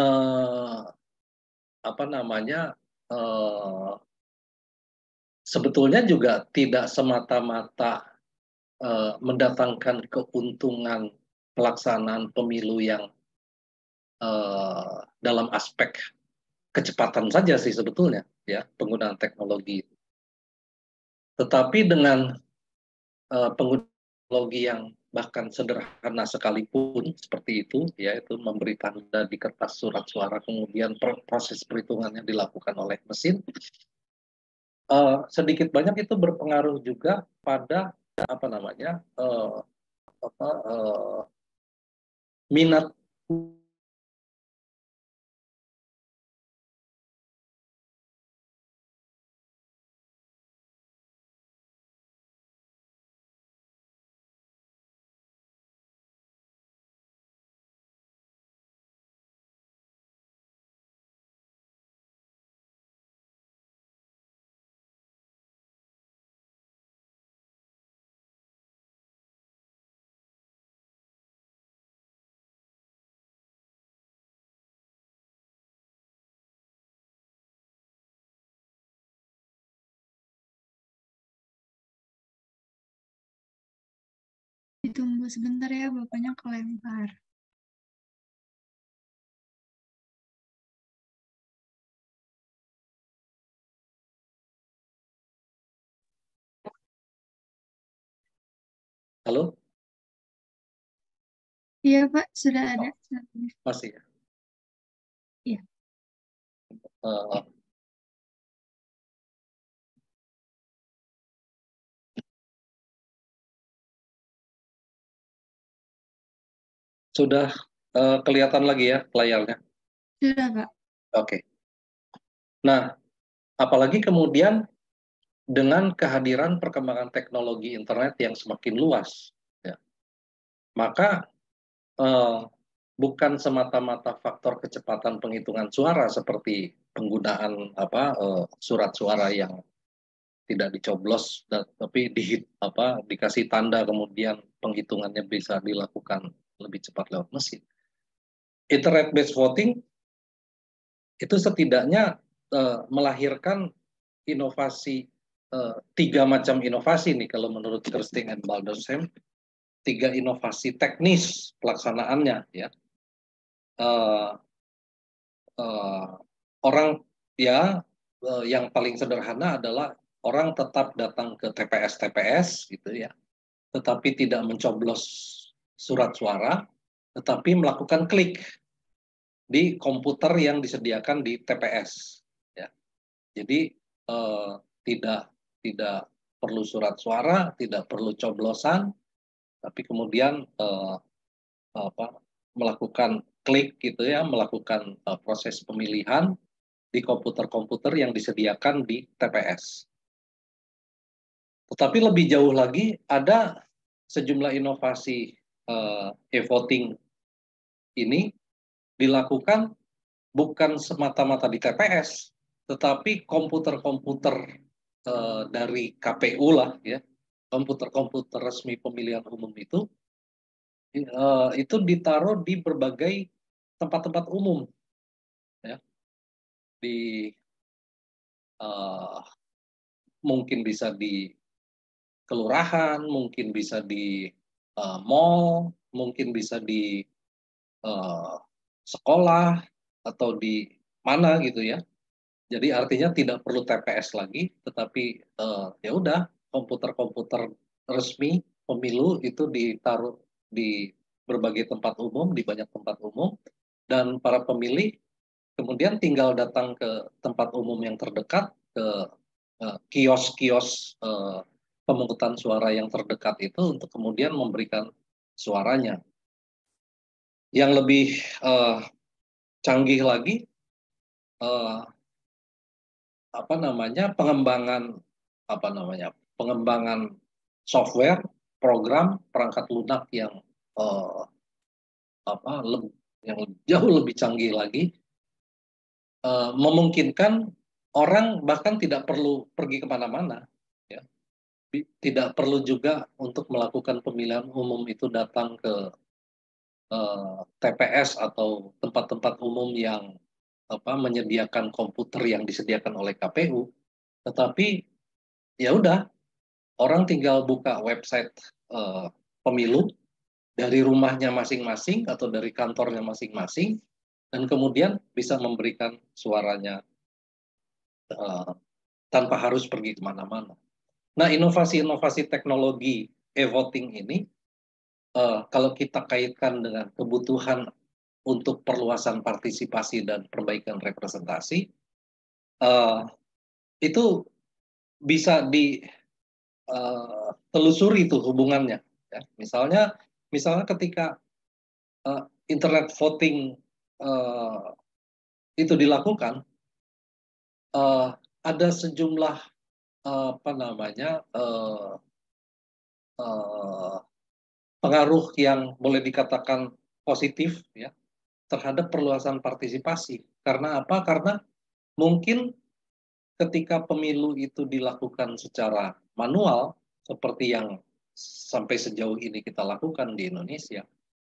apa namanya sebetulnya juga tidak semata-mata mendatangkan keuntungan pelaksanaan pemilu yang dalam aspek kecepatan saja sih sebetulnya ya penggunaan teknologi. Tetapi dengan penggunaan teknologi yang bahkan sederhana sekalipun seperti itu, yaitu memberi tanda di kertas surat suara, kemudian proses perhitungannya dilakukan oleh mesin, sedikit banyak itu berpengaruh juga pada apa namanya minat. Ditunggu sebentar ya, bapaknya kelempar. Halo, Iya Pak, sudah ada. masih ya? Iya. Uh, sudah kelihatan lagi ya layarnya? Sudah Pak. Oke. Nah, apalagi kemudian dengan kehadiran perkembangan teknologi internet yang semakin luas, ya, maka eh, bukan semata-mata faktor kecepatan penghitungan suara seperti penggunaan surat suara yang tidak dicoblos, tapi dikasih tanda kemudian penghitungannya bisa dilakukan lebih cepat lewat mesin. Internet based voting itu setidaknya melahirkan inovasi, tiga macam inovasi nih kalau menurut Kirsting and Baldersheim, tiga inovasi teknis pelaksanaannya ya. Uh, uh, Orang ya yang paling sederhana adalah orang tetap datang ke TPS gitu ya, tetapi tidak mencoblos surat suara, tetapi melakukan klik di komputer yang disediakan di TPS. Ya. Jadi tidak perlu surat suara, tidak perlu coblosan, tapi kemudian melakukan klik gitu ya, melakukan proses pemilihan di komputer-komputer yang disediakan di TPS. Tetapi lebih jauh lagi ada sejumlah inovasi e-voting ini dilakukan bukan semata-mata di TPS, tetapi komputer-komputer dari KPU lah ya, komputer-komputer resmi pemilihan umum itu ditaruh di berbagai tempat-tempat umum, ya, di mungkin bisa di kelurahan, mungkin bisa di mall, mungkin bisa di sekolah atau di mana gitu ya. Jadi artinya tidak perlu TPS lagi, tetapi ya udah komputer-komputer resmi pemilu itu ditaruh di berbagai tempat umum, di banyak tempat umum, dan para pemilih kemudian tinggal datang ke tempat umum yang terdekat, ke kios-kios pemungutan suara yang terdekat itu untuk kemudian memberikan suaranya. Yang lebih canggih lagi, pengembangan software, program, perangkat lunak yang yang jauh lebih canggih lagi, memungkinkan orang bahkan tidak perlu pergi kemana-mana, ya. Tidak perlu juga untuk melakukan pemilihan umum itu datang ke TPS atau tempat-tempat umum yang menyediakan komputer yang disediakan oleh KPU, tetapi ya udah orang tinggal buka website pemilu dari rumahnya masing-masing atau dari kantornya masing-masing, dan kemudian bisa memberikan suaranya tanpa harus pergi kemana-mana. Nah, inovasi-inovasi teknologi e-voting ini, kalau kita kaitkan dengan kebutuhan untuk perluasan partisipasi dan perbaikan representasi, itu bisa ditelusuri tuh hubungannya. Ya. Misalnya ketika internet voting itu dilakukan, ada sejumlah pengaruh yang boleh dikatakan positif ya terhadap perluasan partisipasi. Karena apa? Karena mungkin ketika pemilu itu dilakukan secara manual seperti yang sampai sejauh ini kita lakukan di Indonesia,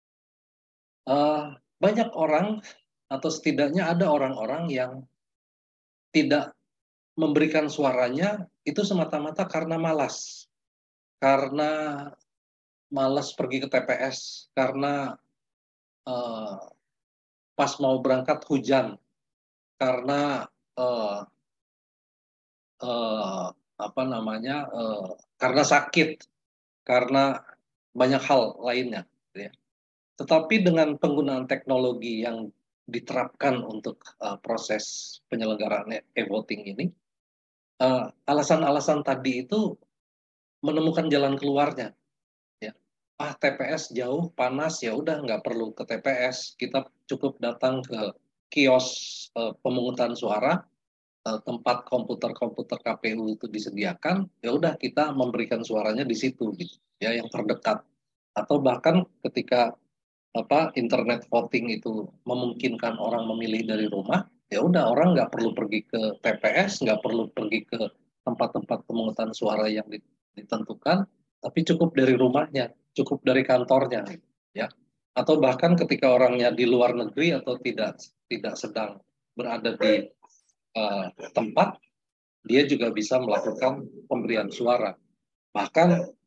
banyak orang atau setidaknya ada orang-orang yang tidak memberikan suaranya itu semata-mata karena malas. Karena malas pergi ke TPS, karena pas mau berangkat hujan, karena karena sakit, karena banyak hal lainnya. Ya. Tetapi dengan penggunaan teknologi yang diterapkan untuk proses penyelenggaraan e-voting ini, alasan-alasan tadi itu menemukan jalan keluarnya. Ya. TPS jauh, panas, ya udah nggak perlu ke TPS, kita cukup datang ke kios pemungutan suara, tempat komputer-komputer KPU itu disediakan, ya udah kita memberikan suaranya di situ, gitu, ya yang terdekat. Atau bahkan ketika internet voting itu memungkinkan orang memilih dari rumah, ya udah orang nggak perlu pergi ke TPS, nggak perlu pergi ke tempat-tempat pemungutan suara yang ditentukan, tapi cukup dari rumahnya, cukup dari kantornya, ya. Atau bahkan ketika orangnya di luar negeri atau tidak sedang berada di tempat, dia juga bisa melakukan pemberian suara. Bahkan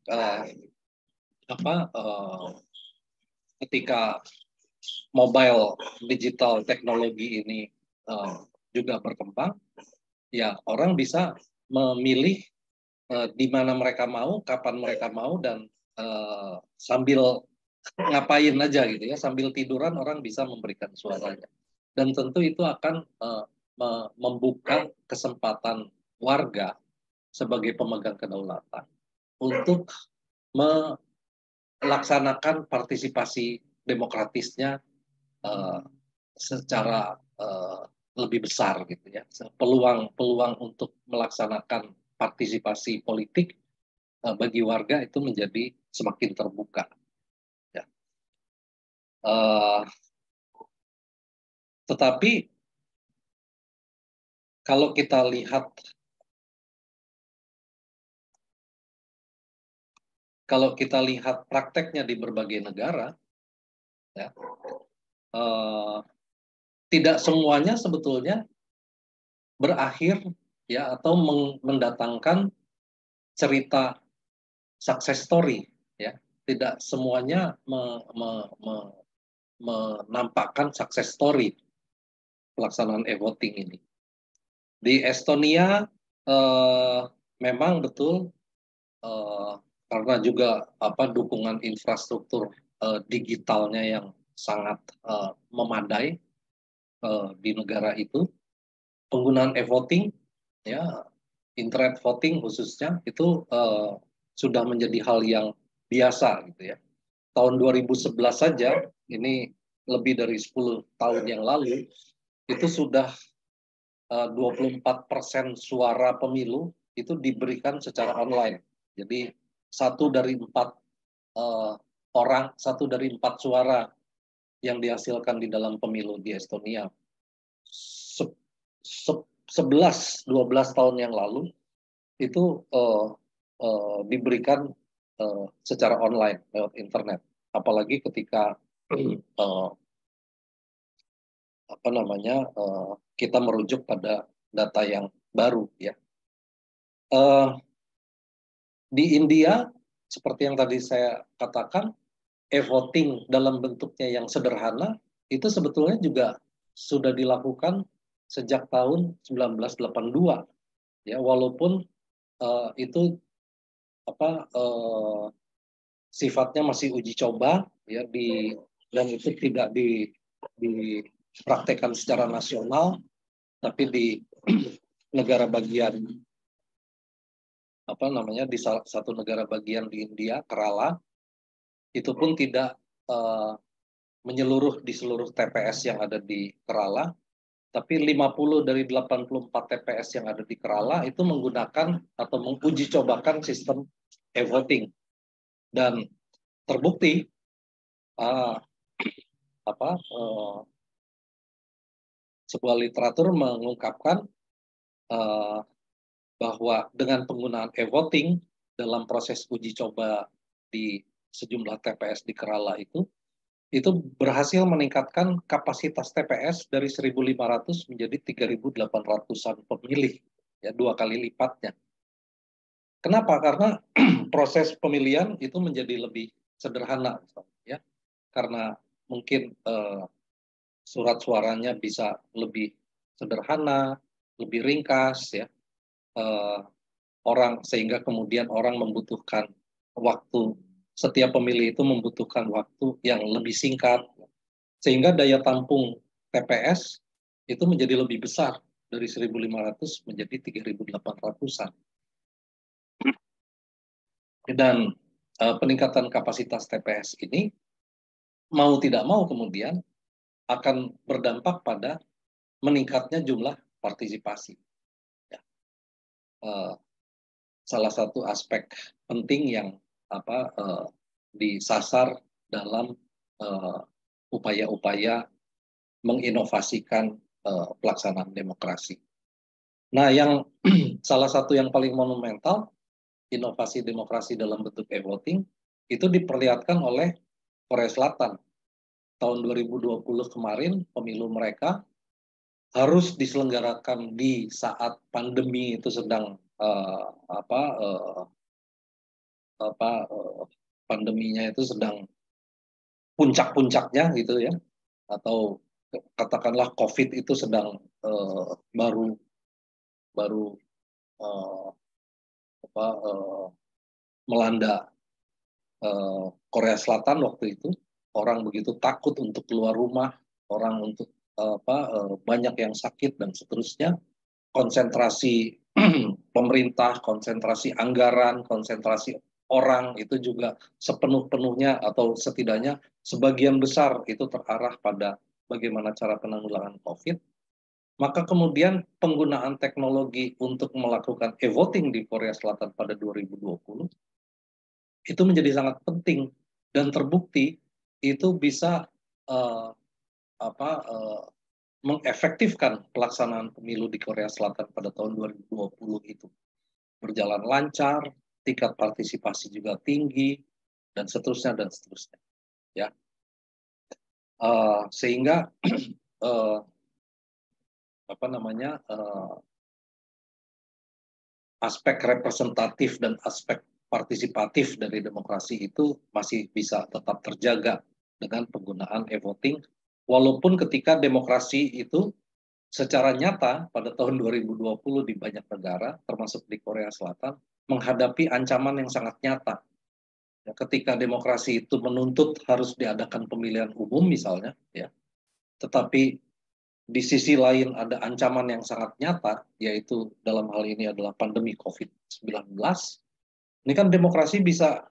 ketika mobile digital teknologi ini juga berkembang, ya orang bisa memilih di mana mereka mau, kapan mereka mau, dan sambil ngapain aja gitu ya, sambil tiduran orang bisa memberikan suaranya. Dan tentu itu akan membuka kesempatan warga sebagai pemegang kedaulatan untuk melaksanakan partisipasi demokratisnya secara lebih besar gitu ya. Peluang untuk melaksanakan partisipasi politik bagi warga itu menjadi semakin terbuka. Ya. Tetapi kalau kita lihat prakteknya di berbagai negara, ya, tidak semuanya sebetulnya berakhir ya atau mendatangkan cerita success story, ya. Tidak semuanya menampakkan success story pelaksanaan e-voting ini. Di Estonia memang betul karena juga dukungan infrastruktur digitalnya yang sangat memadai di negara itu, penggunaan e-voting, ya, internet voting khususnya itu sudah menjadi hal yang biasa gitu ya. Tahun 2011 saja, ini lebih dari 10 tahun yang lalu, itu sudah 24% suara pemilu itu diberikan secara online. Jadi satu dari empat suara yang dihasilkan di dalam pemilu di Estonia 11-12 tahun yang lalu itu diberikan secara online lewat internet. Apalagi ketika kita merujuk pada data yang baru, ya. Di India, seperti yang tadi saya katakan, e-voting dalam bentuknya yang sederhana itu sebetulnya juga sudah dilakukan sejak tahun 1982, ya, walaupun itu sifatnya masih uji coba, ya, dan itu tidak dipraktekkan secara nasional, tapi di negara bagian di salah satu negara bagian di India, Kerala, itu pun tidak menyeluruh di seluruh TPS yang ada di Kerala, tapi 50 dari 84 TPS yang ada di Kerala itu menggunakan atau menguji cobakan sistem e-voting, dan terbukti sebuah literatur mengungkapkan bahwa dengan penggunaan e-voting dalam proses uji coba di sejumlah TPS di Kerala itu berhasil meningkatkan kapasitas TPS dari 1.500 menjadi 3.800-an pemilih, ya, 2 kali lipatnya. Kenapa? Karena proses pemilihan itu menjadi lebih sederhana, ya, karena mungkin surat suaranya bisa lebih sederhana, lebih ringkas, ya, sehingga kemudian orang membutuhkan waktu, setiap pemilih itu membutuhkan waktu yang lebih singkat, sehingga daya tampung TPS itu menjadi lebih besar dari 1.500 menjadi 3.800-an. Dan peningkatan kapasitas TPS ini mau tidak mau kemudian akan berdampak pada meningkatnya jumlah partisipasi. Ya. Salah satu aspek penting yang disasar dalam upaya-upaya menginovasikan pelaksanaan demokrasi. Nah, yang salah satu yang paling monumental, inovasi demokrasi dalam bentuk e-voting, itu diperlihatkan oleh Korea Selatan. Tahun 2020 kemarin, pemilu mereka harus diselenggarakan di saat pandemi itu sedang pandeminya itu sedang puncak-puncaknya gitu ya, atau katakanlah COVID itu sedang baru melanda Korea Selatan waktu itu, orang begitu takut untuk keluar rumah, orang untuk banyak yang sakit dan seterusnya, konsentrasi pemerintah, konsentrasi anggaran, konsentrasi orang itu juga sepenuh-penuhnya atau setidaknya sebagian besar itu terarah pada bagaimana cara penanggulangan COVID. Maka kemudian penggunaan teknologi untuk melakukan e-voting di Korea Selatan pada 2020 itu menjadi sangat penting dan terbukti itu bisa uh, mengefektifkan pelaksanaan pemilu di Korea Selatan pada tahun 2020 itu berjalan lancar, tingkat partisipasi juga tinggi dan seterusnya dan seterusnya. Ya, sehingga aspek representatif dan aspek partisipatif dari demokrasi itu masih bisa tetap terjaga dengan penggunaan e-voting, walaupun ketika demokrasi itu secara nyata pada tahun 2020 di banyak negara, termasuk di Korea Selatan, menghadapi ancaman yang sangat nyata. Ya, ketika demokrasi itu menuntut harus diadakan pemilihan umum misalnya, ya, tetapi di sisi lain ada ancaman yang sangat nyata, yaitu dalam hal ini adalah pandemi COVID-19. Ini kan demokrasi bisa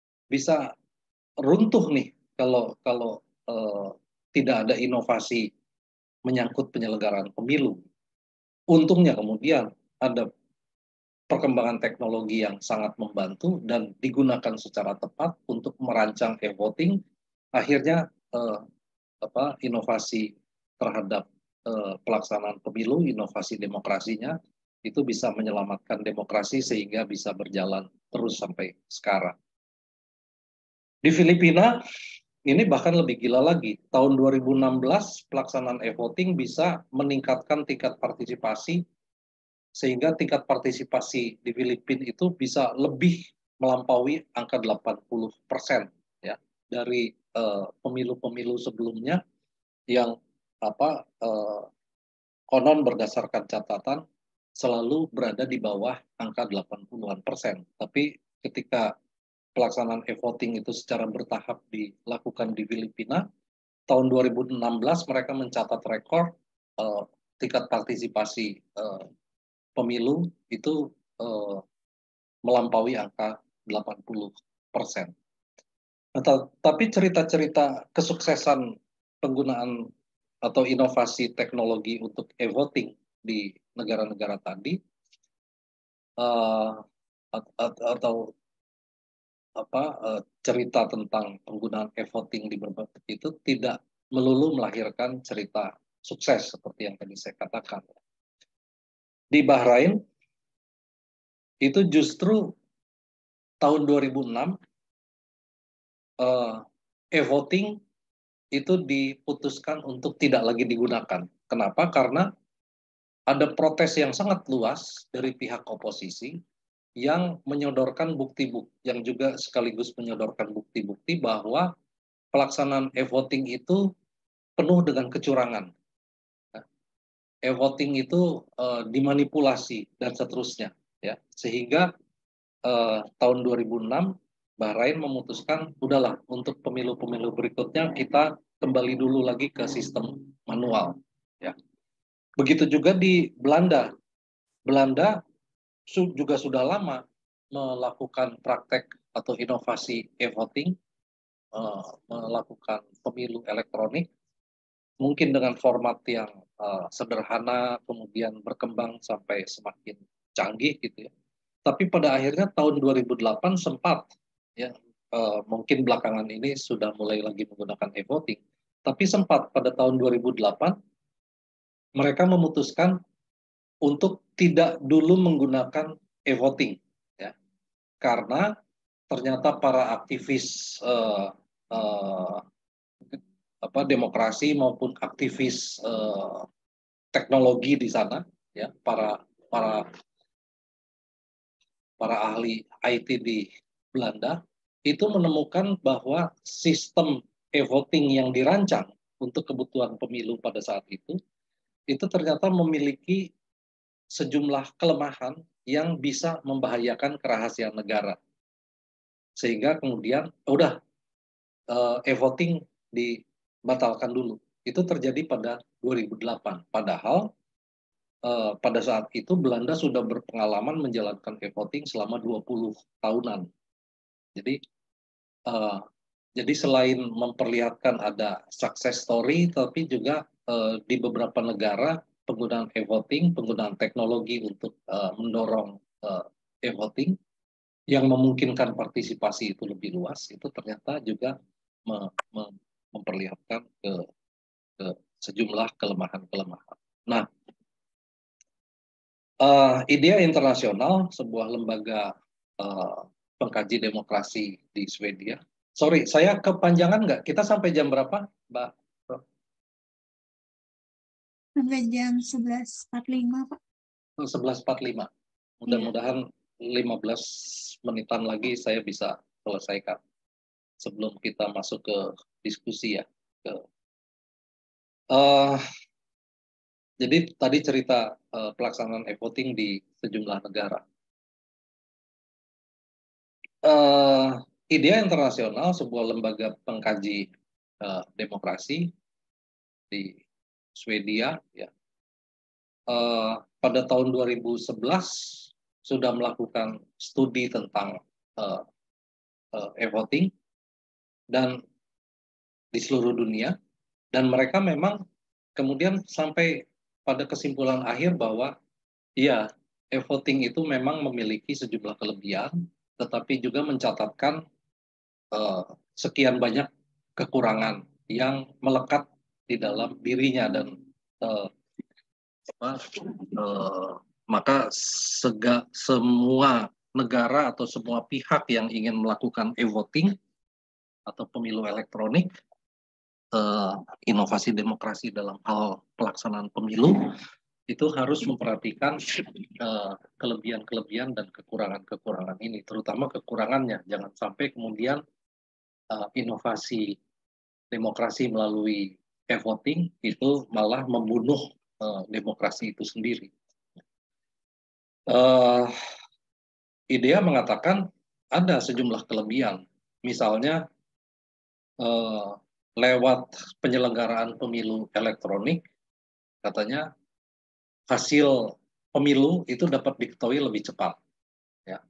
runtuh nih kalau tidak ada inovasi menyangkut penyelenggaraan pemilu. Untungnya kemudian ada perkembangan teknologi yang sangat membantu dan digunakan secara tepat untuk merancang e-voting. Akhirnya inovasi terhadap pelaksanaan pemilu, inovasi demokrasinya itu bisa menyelamatkan demokrasi sehingga bisa berjalan terus sampai sekarang. Di Filipina ini bahkan lebih gila lagi. Tahun 2016 pelaksanaan e-voting bisa meningkatkan tingkat partisipasi sehingga tingkat partisipasi di Filipina itu bisa lebih melampaui angka 80% ya dari pemilu-pemilu sebelumnya yang konon berdasarkan catatan selalu berada di bawah angka 80-an%. Tapi ketika pelaksanaan e-voting itu secara bertahap dilakukan di Filipina, tahun 2016 mereka mencatat rekor tingkat partisipasi pemilu itu melampaui angka 80%. Nah, tapi cerita-cerita kesuksesan penggunaan atau inovasi teknologi untuk e-voting di negara-negara tadi atau cerita tentang penggunaan e-voting di berbagai itu tidak melulu melahirkan cerita sukses seperti yang tadi saya katakan. Di Bahrain itu justru tahun 2006 e-voting itu diputuskan untuk tidak lagi digunakan. Kenapa? Karena ada protes yang sangat luas dari pihak oposisi yang menyodorkan bukti-bukti, yang juga sekaligus menyodorkan bukti-bukti bahwa pelaksanaan e-voting itu penuh dengan kecurangan. E-voting itu dimanipulasi dan seterusnya. Ya. Sehingga tahun 2006 Bahrain memutuskan udahlah untuk pemilu-pemilu berikutnya kita kembali dulu lagi ke sistem manual. Ya. Begitu juga di Belanda. Belanda juga sudah lama melakukan praktek atau inovasi e-voting, melakukan pemilu elektronik, mungkin dengan format yang sederhana, kemudian berkembang sampai semakin canggih gitu ya. Tapi pada akhirnya tahun 2008 sempat ya mungkin belakangan ini sudah mulai lagi menggunakan e-voting. Tapi sempat pada tahun 2008 mereka memutuskan untuk tidak dulu menggunakan e-voting ya. Karena ternyata para aktivis demokrasi maupun aktivis teknologi di sana ya para ahli IT di Belanda itu menemukan bahwa sistem e-voting yang dirancang untuk kebutuhan pemilu pada saat itu ternyata memiliki sejumlah kelemahan yang bisa membahayakan kerahasiaan negara. sehingga kemudian udah e-voting dibatalkan dulu. Itu terjadi pada 2008. Padahal pada saat itu Belanda sudah berpengalaman menjalankan e-voting selama 20 tahunan. Jadi selain memperlihatkan ada success story, tapi juga di beberapa negara penggunaan e-voting, penggunaan teknologi untuk mendorong e-voting yang memungkinkan partisipasi itu lebih luas, itu ternyata juga memperlihatkan ke sejumlah kelemahan-kelemahan. Nah, IDEA Internasional, sebuah lembaga pengkaji demokrasi di Swedia. Sorry, saya kepanjangan nggak? Kita sampai jam berapa, Mbak? Sampai jam 11.45, Pak. 11.45. Mudah-mudahan 15 menitan lagi saya bisa selesaikan sebelum kita masuk ke diskusi ya. Jadi tadi cerita pelaksanaan e-voting di sejumlah negara. IDEA Internasional, sebuah lembaga pengkaji demokrasi di Swedia, ya, pada tahun 2011 sudah melakukan studi tentang e-voting dan di seluruh dunia, dan mereka memang kemudian sampai pada kesimpulan akhir bahwa iya, e-voting itu memang memiliki sejumlah kelebihan, tetapi juga mencatatkan sekian banyak kekurangan yang melekat di dalam dirinya, dan maka semua negara atau semua pihak yang ingin melakukan e-voting atau pemilu elektronik, inovasi demokrasi dalam hal pelaksanaan pemilu, itu harus memperhatikan kelebihan-kelebihan dan kekurangan-kekurangan ini, terutama kekurangannya. Jangan sampai kemudian inovasi demokrasi melalui e-voting itu malah membunuh demokrasi itu sendiri. IDEA mengatakan ada sejumlah kelebihan, misalnya lewat penyelenggaraan pemilu elektronik, katanya hasil pemilu itu dapat diketahui lebih cepat. Ya,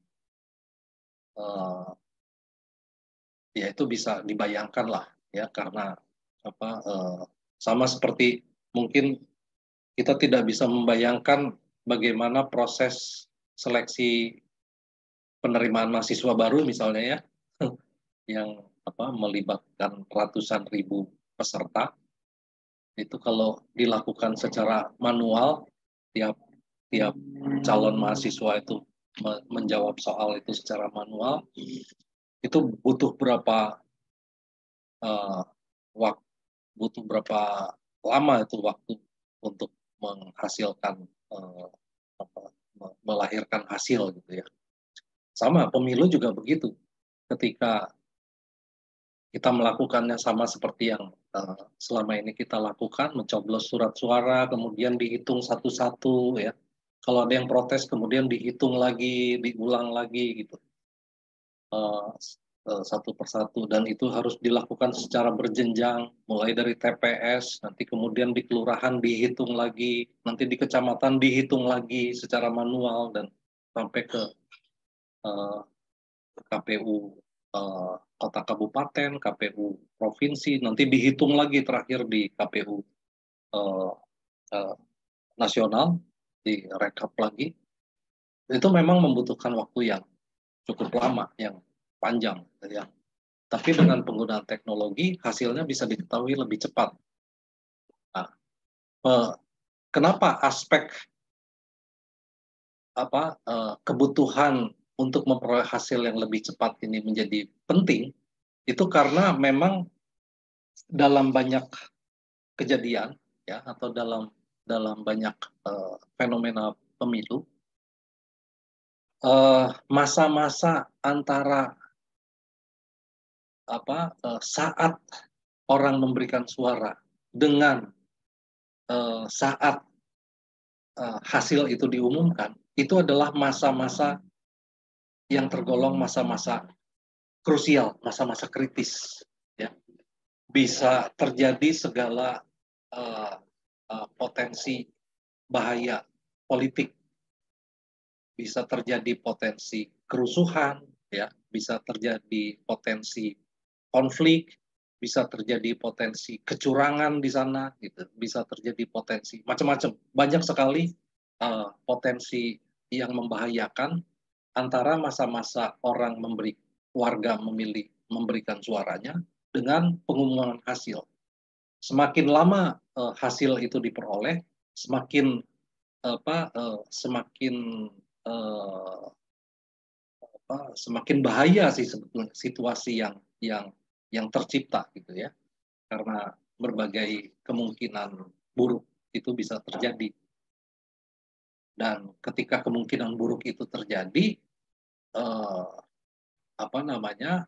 ya itu bisa dibayangkan lah, ya, karena sama seperti mungkin kita tidak bisa membayangkan bagaimana proses seleksi penerimaan mahasiswa baru misalnya, ya, yang melibatkan ratusan ribu peserta. Itu kalau dilakukan secara manual, tiap calon mahasiswa itu menjawab soal itu secara manual, itu butuh berapa butuh berapa lama itu waktu untuk menghasilkan melahirkan hasil gitu ya. Sama pemilu juga begitu. Ketika kita melakukannya sama seperti yang selama ini kita lakukan, mencoblos surat suara, kemudian dihitung satu-satu, ya. Kalau ada yang protes, kemudian dihitung lagi, diulang lagi, gitu, satu persatu. Dan itu harus dilakukan secara berjenjang, mulai dari TPS, nanti kemudian di kelurahan dihitung lagi, nanti di kecamatan dihitung lagi secara manual, dan sampai ke KPU kota kabupaten, KPU provinsi, nanti dihitung lagi terakhir di KPU nasional, direkap lagi. Itu memang membutuhkan waktu yang cukup lama, yang panjang, ya. Tapi dengan penggunaan teknologi hasilnya bisa diketahui lebih cepat. Nah, kenapa aspek kebutuhan untuk memperoleh hasil yang lebih cepat ini menjadi penting? Itu karena memang dalam banyak kejadian, ya, atau dalam banyak fenomena pemilu, masa-masa antara saat orang memberikan suara dengan saat hasil itu diumumkan, itu adalah masa-masa yang tergolong masa-masa krusial, masa-masa kritis, ya. Bisa terjadi segala potensi bahaya politik, bisa terjadi potensi kerusuhan, ya, bisa terjadi potensi konflik, bisa terjadi potensi kecurangan di sana, gitu, bisa terjadi potensi macam-macam, banyak sekali potensi yang membahayakan antara masa-masa orang warga memberikan suaranya dengan pengumuman hasil. Semakin lama hasil itu diperoleh, semakin semakin uh, semakin bahaya sih sebetulnya situasi yang tercipta gitu ya, karena berbagai kemungkinan buruk itu bisa terjadi, dan ketika kemungkinan buruk itu terjadi, eh, apa namanya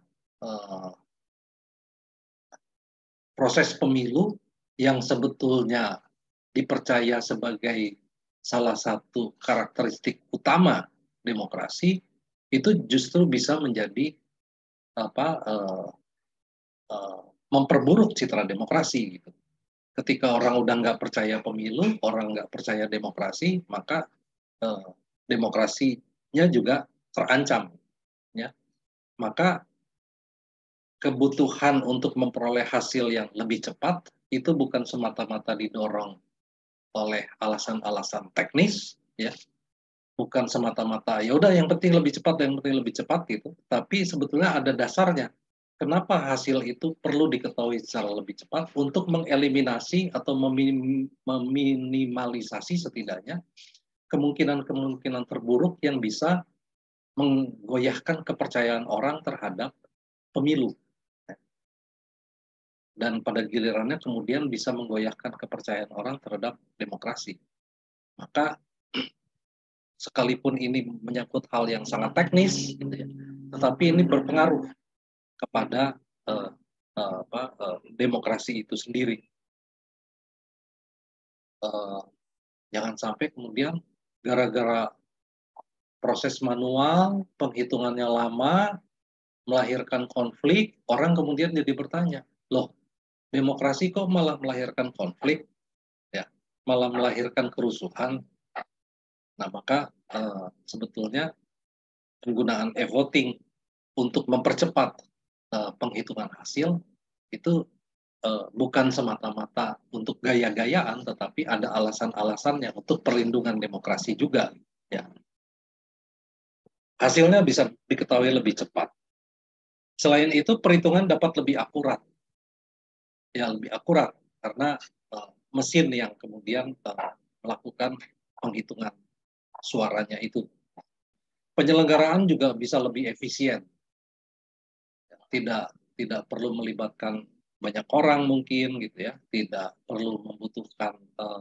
proses pemilu yang sebetulnya dipercaya sebagai salah satu karakteristik utama demokrasi itu justru bisa menjadi apa memperburuk citra demokrasi gitu. Ketika orang udah nggak percaya pemilu, orang nggak percaya demokrasi, maka demokrasinya juga terancam, ya. Maka kebutuhan untuk memperoleh hasil yang lebih cepat itu bukan semata-mata didorong oleh alasan-alasan teknis, ya, bukan semata-mata ya udah yang penting lebih cepat, yang penting lebih cepat gitu, tapi sebetulnya ada dasarnya. Kenapa hasil itu perlu diketahui secara lebih cepat untuk mengeliminasi atau meminimalisasi setidaknya kemungkinan-kemungkinan terburuk yang bisa menggoyahkan kepercayaan orang terhadap pemilu. Dan pada gilirannya kemudian bisa menggoyahkan kepercayaan orang terhadap demokrasi. Maka sekalipun ini menyangkut hal yang sangat teknis, gitu ya, tetapi ini berpengaruh kepada demokrasi itu sendiri. Jangan sampai kemudian gara-gara proses manual, penghitungannya lama, melahirkan konflik, orang kemudian jadi bertanya, loh, demokrasi kok malah melahirkan konflik, ya, malah melahirkan kerusuhan. Nah, maka sebetulnya penggunaan e-voting untuk mempercepat penghitungan hasil itu bukan semata-mata untuk gaya-gayaan, tetapi ada alasan-alasannya untuk perlindungan demokrasi juga. Ya. Hasilnya bisa diketahui lebih cepat. Selain itu, perhitungan dapat lebih akurat. Ya, lebih akurat karena mesin yang kemudian melakukan penghitungan suaranya itu. Penyelenggaraan juga bisa lebih efisien. Tidak perlu melibatkan banyak orang mungkin gitu ya, tidak perlu membutuhkan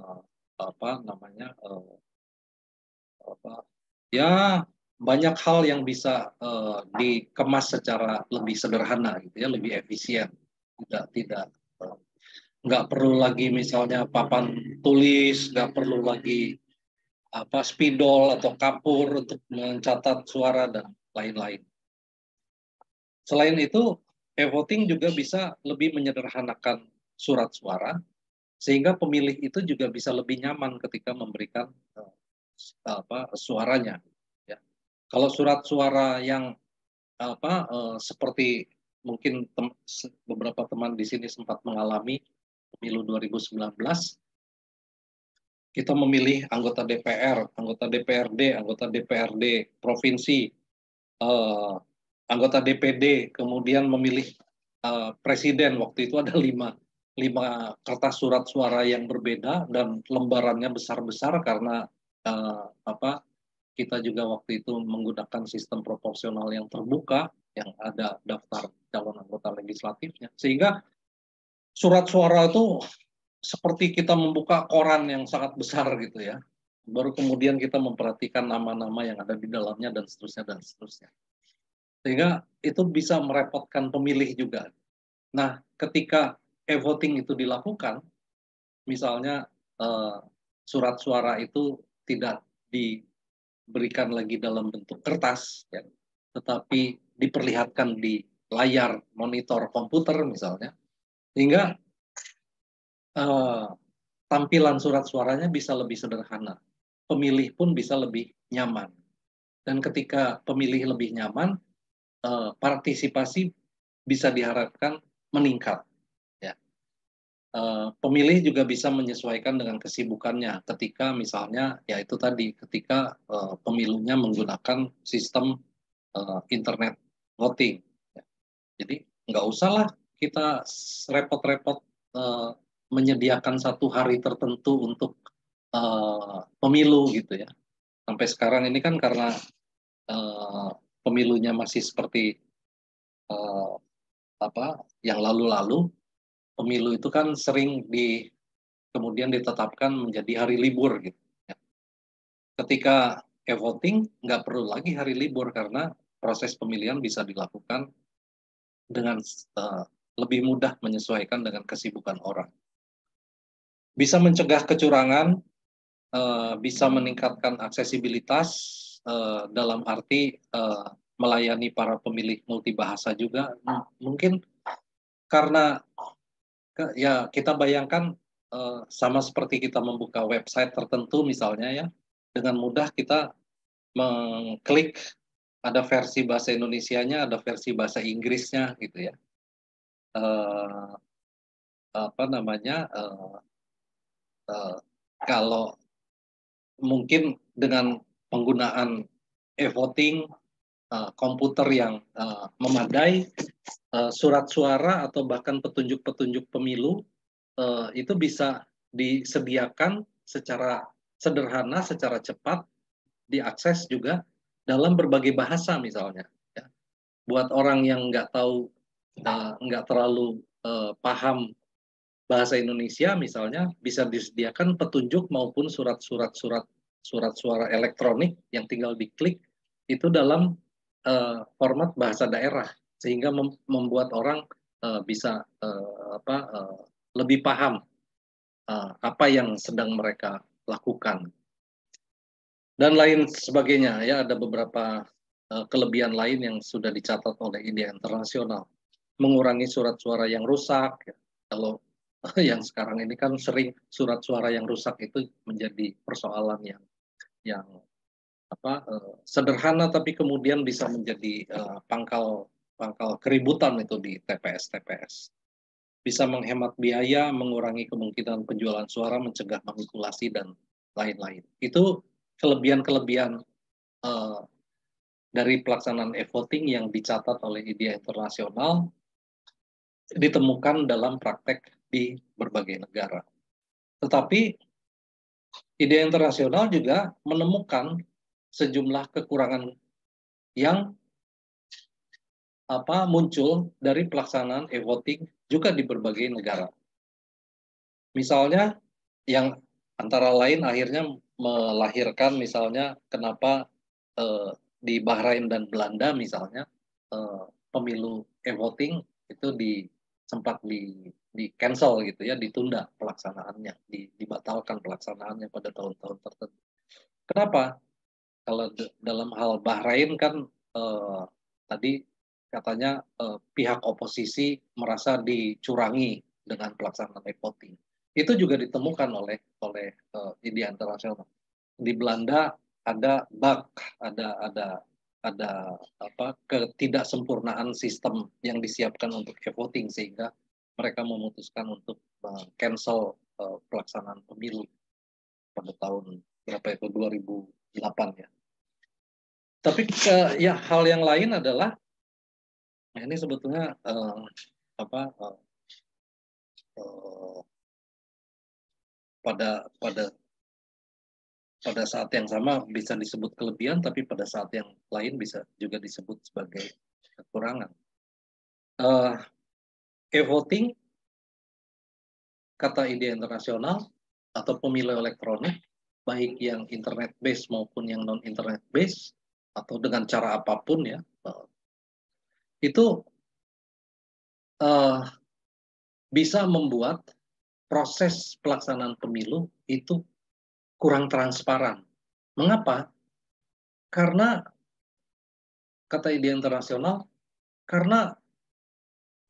ya banyak hal yang bisa dikemas secara lebih sederhana gitu ya, lebih efisien. Tidak nggak perlu lagi misalnya papan tulis, nggak perlu lagi spidol atau kapur untuk mencatat suara dan lain-lain. Selain itu, e-voting juga bisa lebih menyederhanakan surat suara, sehingga pemilih itu juga bisa lebih nyaman ketika memberikan suaranya. Ya. Kalau surat suara yang seperti mungkin beberapa teman di sini sempat mengalami pemilu 2019, kita memilih anggota DPR, anggota DPRD, anggota DPRD provinsi, anggota DPD, kemudian memilih presiden. Waktu itu ada lima kertas surat suara yang berbeda dan lembarannya besar-besar karena kita juga waktu itu menggunakan sistem proporsional yang terbuka, yang ada daftar calon anggota legislatifnya, sehingga surat suara itu seperti kita membuka koran yang sangat besar gitu ya. Baru kemudian kita memperhatikan nama-nama yang ada di dalamnya dan seterusnya dan seterusnya. Sehingga itu bisa merepotkan pemilih juga. Nah, ketika e-voting itu dilakukan, misalnya surat suara itu tidak diberikan lagi dalam bentuk kertas, ya, tetapi diperlihatkan di layar monitor komputer misalnya, sehingga tampilan surat suaranya bisa lebih sederhana. Pemilih pun bisa lebih nyaman. Dan ketika pemilih lebih nyaman, partisipasi bisa diharapkan meningkat. Ya. Pemilih juga bisa menyesuaikan dengan kesibukannya ketika misalnya ya itu tadi ketika pemilunya menggunakan sistem internet voting. Ya. Jadi nggak usahlah kita repot-repot menyediakan satu hari tertentu untuk pemilu gitu ya. Sampai sekarang ini kan karena pemilunya masih seperti yang lalu-lalu, pemilu itu kan sering kemudian ditetapkan menjadi hari libur gitu. Ya. Ketika e-voting nggak perlu lagi hari libur karena proses pemilihan bisa dilakukan dengan lebih mudah menyesuaikan dengan kesibukan orang. Bisa mencegah kecurangan, bisa meningkatkan aksesibilitas dalam arti melayani para pemilih multibahasa juga. Mungkin karena ya kita bayangkan sama seperti kita membuka website tertentu misalnya ya, dengan mudah kita mengklik ada versi bahasa Indonesianya, ada versi bahasa Inggrisnya gitu ya. Kalau mungkin dengan penggunaan e-voting, komputer yang memadai, surat suara atau bahkan petunjuk-petunjuk pemilu itu bisa disediakan secara sederhana, secara cepat, diakses juga dalam berbagai bahasa misalnya. Ya. Buat orang yang nggak tahu, nggak terlalu paham bahasa Indonesia misalnya, bisa disediakan petunjuk maupun surat suara elektronik yang tinggal diklik itu dalam format bahasa daerah, sehingga membuat orang bisa lebih paham apa yang sedang mereka lakukan dan lain sebagainya. Ya, ada beberapa kelebihan lain yang sudah dicatat oleh IDEA Internasional, mengurangi surat suara yang rusak. Ya. Kalau yang sekarang ini kan sering surat suara yang rusak itu menjadi persoalan yang sederhana tapi kemudian bisa menjadi pangkal keributan itu di TPS. Bisa menghemat biaya, mengurangi kemungkinan penjualan suara, mencegah manipulasi, dan lain-lain. Itu kelebihan-kelebihan dari pelaksanaan e-voting yang dicatat oleh IDEA Internasional, ditemukan dalam praktek di berbagai negara. Tetapi IDEA Internasional juga menemukan sejumlah kekurangan yang muncul dari pelaksanaan e-voting juga di berbagai negara. Misalnya yang antara lain akhirnya melahirkan misalnya kenapa di Bahrain dan Belanda misalnya pemilu e-voting itu sempat di cancel gitu ya, ditunda pelaksanaannya, dibatalkan pelaksanaannya pada tahun-tahun tertentu. Kenapa? Kalau dalam hal Bahrain kan tadi katanya pihak oposisi merasa dicurangi dengan pelaksanaan e-voting. Itu juga ditemukan oleh IDEA Internasional. Di Belanda ada bug, ada ketidaksempurnaan sistem yang disiapkan untuk e-voting sehingga mereka memutuskan untuk cancel pelaksanaan pemilu pada tahun berapa itu 2008 ya. Tapi ya hal yang lain adalah ini sebetulnya pada saat yang sama bisa disebut kelebihan, tapi pada saat yang lain bisa juga disebut sebagai kekurangan. E-voting, kata IDEA Internasional, atau pemilu elektronik, baik yang internet based maupun yang non internet based, atau dengan cara apapun ya, itu bisa membuat proses pelaksanaan pemilu itu kurang transparan. Mengapa? Karena kata IDEA Internasional, karena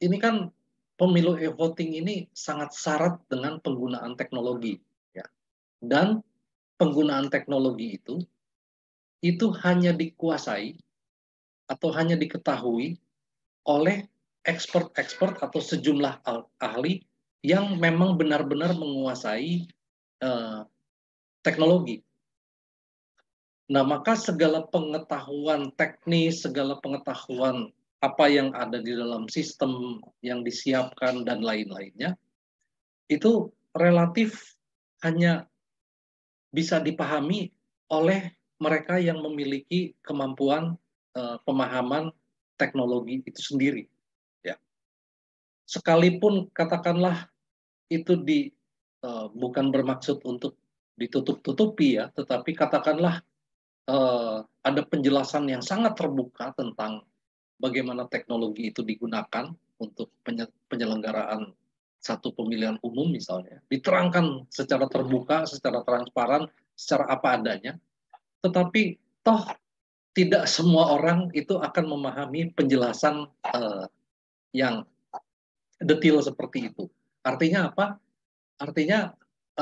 ini kan pemilu e-voting ini sangat syarat dengan penggunaan teknologi, ya. Dan penggunaan teknologi itu hanya dikuasai atau hanya diketahui oleh expert-expert atau sejumlah ahli yang memang benar-benar menguasai teknologi. Nah, maka segala pengetahuan teknis, segala pengetahuan apa yang ada di dalam sistem yang disiapkan dan lain-lainnya, itu relatif hanya bisa dipahami oleh mereka yang memiliki kemampuan pemahaman teknologi itu sendiri. Ya. Sekalipun katakanlah itu bukan bermaksud untuk ditutup-tutupi ya, tetapi katakanlah ada penjelasan yang sangat terbuka tentang bagaimana teknologi itu digunakan untuk penyelenggaraan satu pemilihan umum misalnya, diterangkan secara terbuka, secara transparan, secara apa adanya, tetapi toh tidak semua orang itu akan memahami penjelasan yang detail seperti itu. Artinya apa? Artinya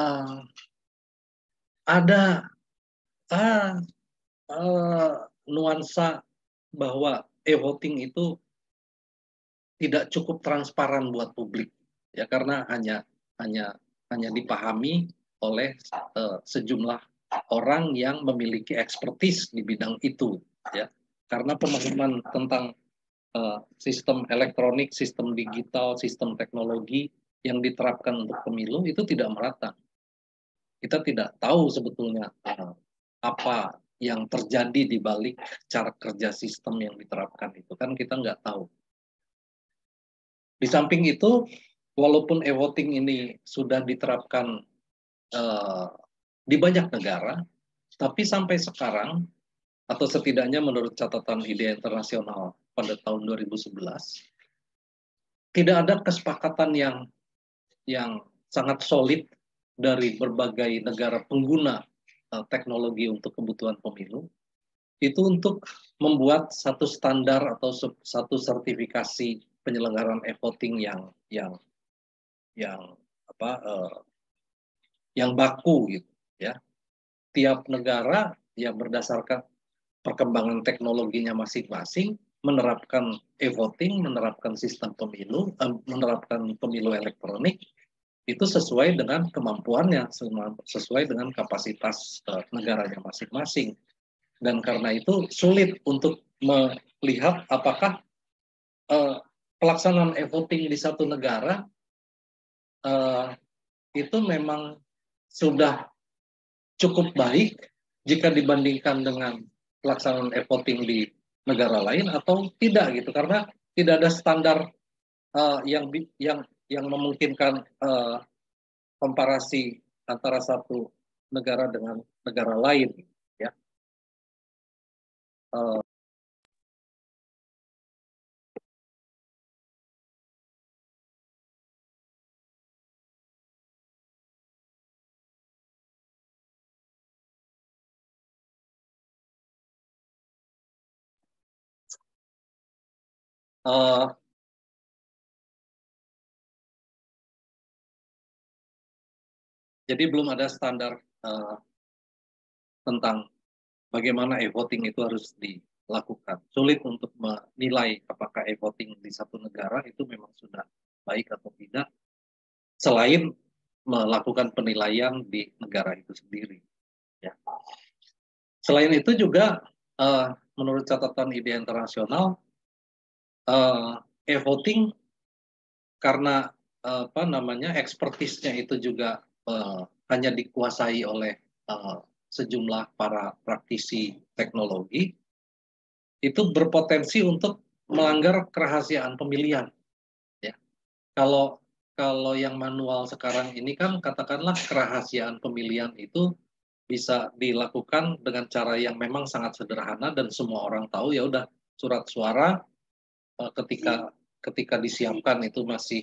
ada nuansa bahwa e-voting itu tidak cukup transparan buat publik, ya, karena hanya dipahami oleh sejumlah orang yang memiliki ekspertis di bidang itu, ya. Karena pemahaman tentang sistem elektronik, sistem digital, sistem teknologi yang diterapkan untuk pemilu itu tidak merata. Kita tidak tahu sebetulnya apa yang terjadi di balik cara kerja sistem yang diterapkan itu, kan kita nggak tahu. Di samping itu, walaupun e-voting ini sudah diterapkan di banyak negara, tapi sampai sekarang, atau setidaknya menurut catatan IDEA Internasional pada tahun 2011, tidak ada kesepakatan yang sangat solid dari berbagai negara pengguna teknologi untuk kebutuhan pemilu, itu untuk membuat satu standar atau satu sertifikasi penyelenggaraan e-voting yang baku gitu, ya. Tiap negara ya berdasarkan perkembangan teknologinya masing-masing menerapkan e-voting, menerapkan sistem pemilu, menerapkan pemilu elektronik itu sesuai dengan kemampuannya, sesuai dengan kapasitas negaranya masing-masing. Dan karena itu sulit untuk melihat apakah pelaksanaan e-voting di satu negara itu memang sudah cukup baik jika dibandingkan dengan pelaksanaan e-voting di negara lain atau tidak gitu, karena tidak ada standar yang memungkinkan komparasi antara satu negara dengan negara lain, ya. Jadi belum ada standar tentang bagaimana e-voting itu harus dilakukan. Sulit untuk menilai apakah e-voting di satu negara itu memang sudah baik atau tidak, selain melakukan penilaian di negara itu sendiri. Ya. Selain itu juga, menurut catatan IDEA Internasional, e-voting karena ekspertisnya itu juga hanya dikuasai oleh sejumlah para praktisi teknologi, itu berpotensi untuk melanggar kerahasiaan pemilihan. Ya. Kalau yang manual sekarang ini kan katakanlah kerahasiaan pemilihan itu bisa dilakukan dengan cara yang memang sangat sederhana dan semua orang tahu, ya udah surat suara ketika disiapkan itu masih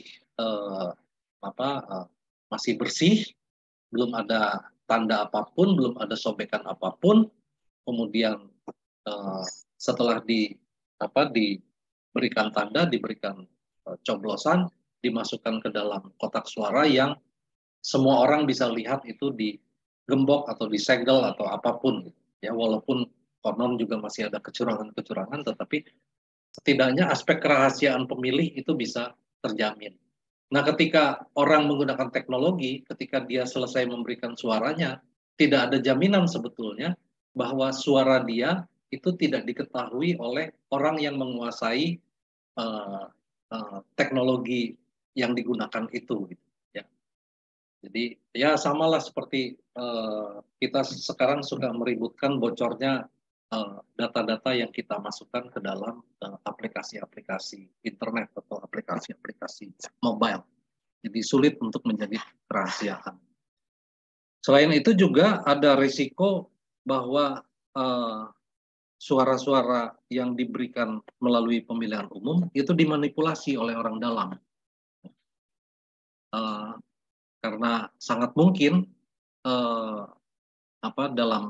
masih bersih, belum ada tanda apapun, belum ada sobekan apapun, kemudian setelah diberikan tanda, diberikan coblosan dimasukkan ke dalam kotak suara yang semua orang bisa lihat itu digembok atau disegel atau apapun ya, walaupun konon juga masih ada kecurangan-kecurangan, tetapi setidaknya aspek kerahasiaan pemilih itu bisa terjamin. Nah, ketika orang menggunakan teknologi, ketika dia selesai memberikan suaranya, tidak ada jaminan sebetulnya bahwa suara dia itu tidak diketahui oleh orang yang menguasai teknologi yang digunakan itu. Ya. Jadi ya samalah seperti kita sekarang suka meributkan bocornya data-data yang kita masukkan ke dalam aplikasi-aplikasi internet atau aplikasi-aplikasi mobile. Jadi sulit untuk menjadi kerahasiaan. Selain itu juga ada risiko bahwa suara-suara yang diberikan melalui pemilihan umum itu dimanipulasi oleh orang dalam. Karena sangat mungkin dalam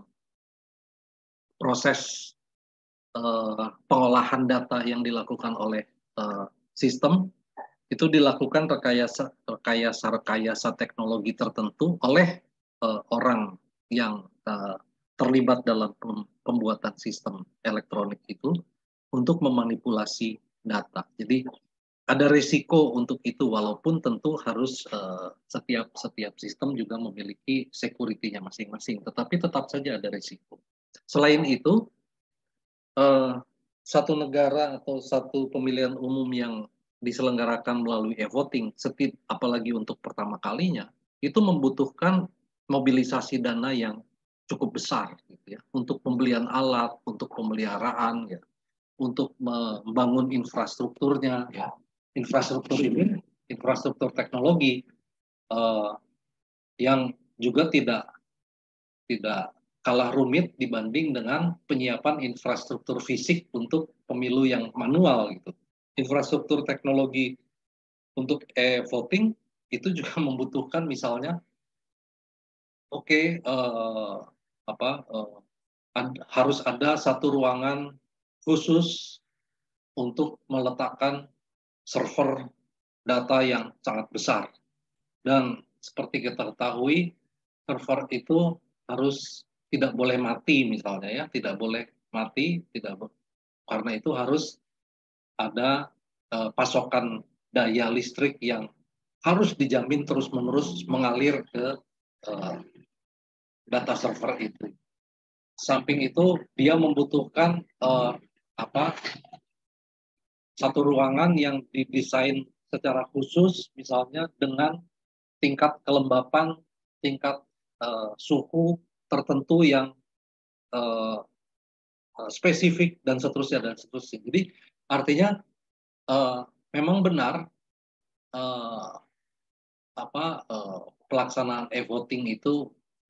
proses pengolahan data yang dilakukan oleh sistem itu dilakukan rekayasa teknologi tertentu oleh orang yang terlibat dalam pembuatan sistem elektronik itu untuk memanipulasi data. Jadi ada risiko untuk itu, walaupun tentu harus setiap sistem juga memiliki security-nya masing-masing, tetapi tetap saja ada risiko. Selain itu, satu negara atau satu pemilihan umum yang diselenggarakan melalui e-voting, apalagi untuk pertama kalinya, itu membutuhkan mobilisasi dana yang cukup besar, gitu ya, untuk pembelian alat, untuk pemeliharaan, ya, untuk membangun infrastrukturnya, ya. Infrastruktur ini, infrastruktur teknologi yang juga tidak kalah rumit dibanding dengan penyiapan infrastruktur fisik untuk pemilu yang manual gitu. Infrastruktur teknologi untuk e-voting itu juga membutuhkan misalnya harus ada satu ruangan khusus untuk meletakkan server data yang sangat besar. Dan seperti kita ketahui, server itu harus tidak boleh mati misalnya ya, tidak boleh mati, karena itu harus ada pasokan daya listrik yang harus dijamin terus-menerus mengalir ke data server itu. Samping itu dia membutuhkan satu ruangan yang didesain secara khusus, misalnya dengan tingkat kelembapan, tingkat suhu tertentu yang spesifik dan seterusnya dan seterusnya. Jadi artinya memang benar pelaksanaan e-voting itu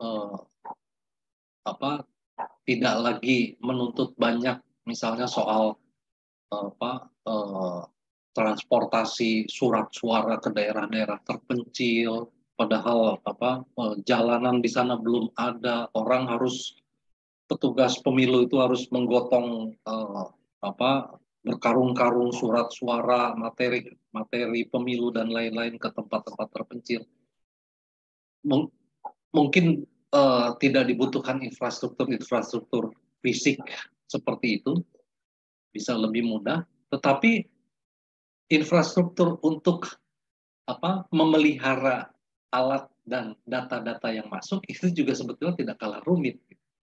tidak lagi menuntut banyak, misalnya soal transportasi surat suara ke daerah-daerah terpencil, padahal jalanan di sana belum ada, petugas pemilu itu harus menggotong berkarung-karung surat suara, materi pemilu dan lain-lain ke tempat-tempat terpencil. Mungkin tidak dibutuhkan infrastruktur fisik seperti itu, bisa lebih mudah, tetapi infrastruktur untuk memelihara alat dan data-data yang masuk itu juga sebetulnya tidak kalah rumit.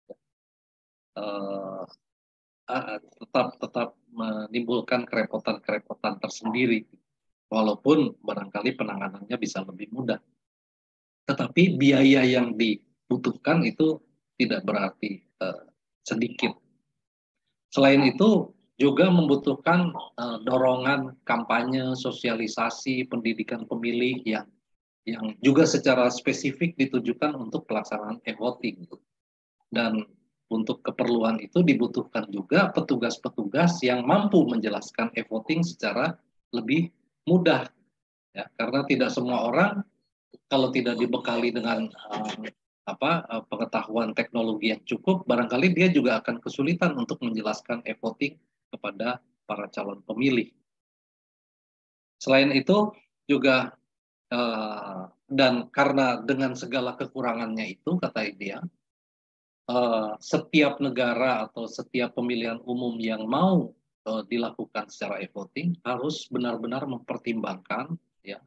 Tetap menimbulkan kerepotan tersendiri, walaupun barangkali penanganannya bisa lebih mudah. Tetapi biaya yang dibutuhkan itu tidak berarti sedikit. Selain itu juga membutuhkan dorongan kampanye, sosialisasi, pendidikan pemilih yang juga secara spesifik ditujukan untuk pelaksanaan e-voting. Dan untuk keperluan itu dibutuhkan juga petugas-petugas yang mampu menjelaskan e-voting secara lebih mudah. Ya, karena tidak semua orang, kalau tidak dibekali dengan pengetahuan teknologi yang cukup, barangkali dia juga akan kesulitan untuk menjelaskan e-voting kepada para calon pemilih. Selain itu juga dan karena dengan segala kekurangannya itu, kata dia, setiap negara atau setiap pemilihan umum yang mau dilakukan secara e-voting harus benar-benar mempertimbangkan, ya,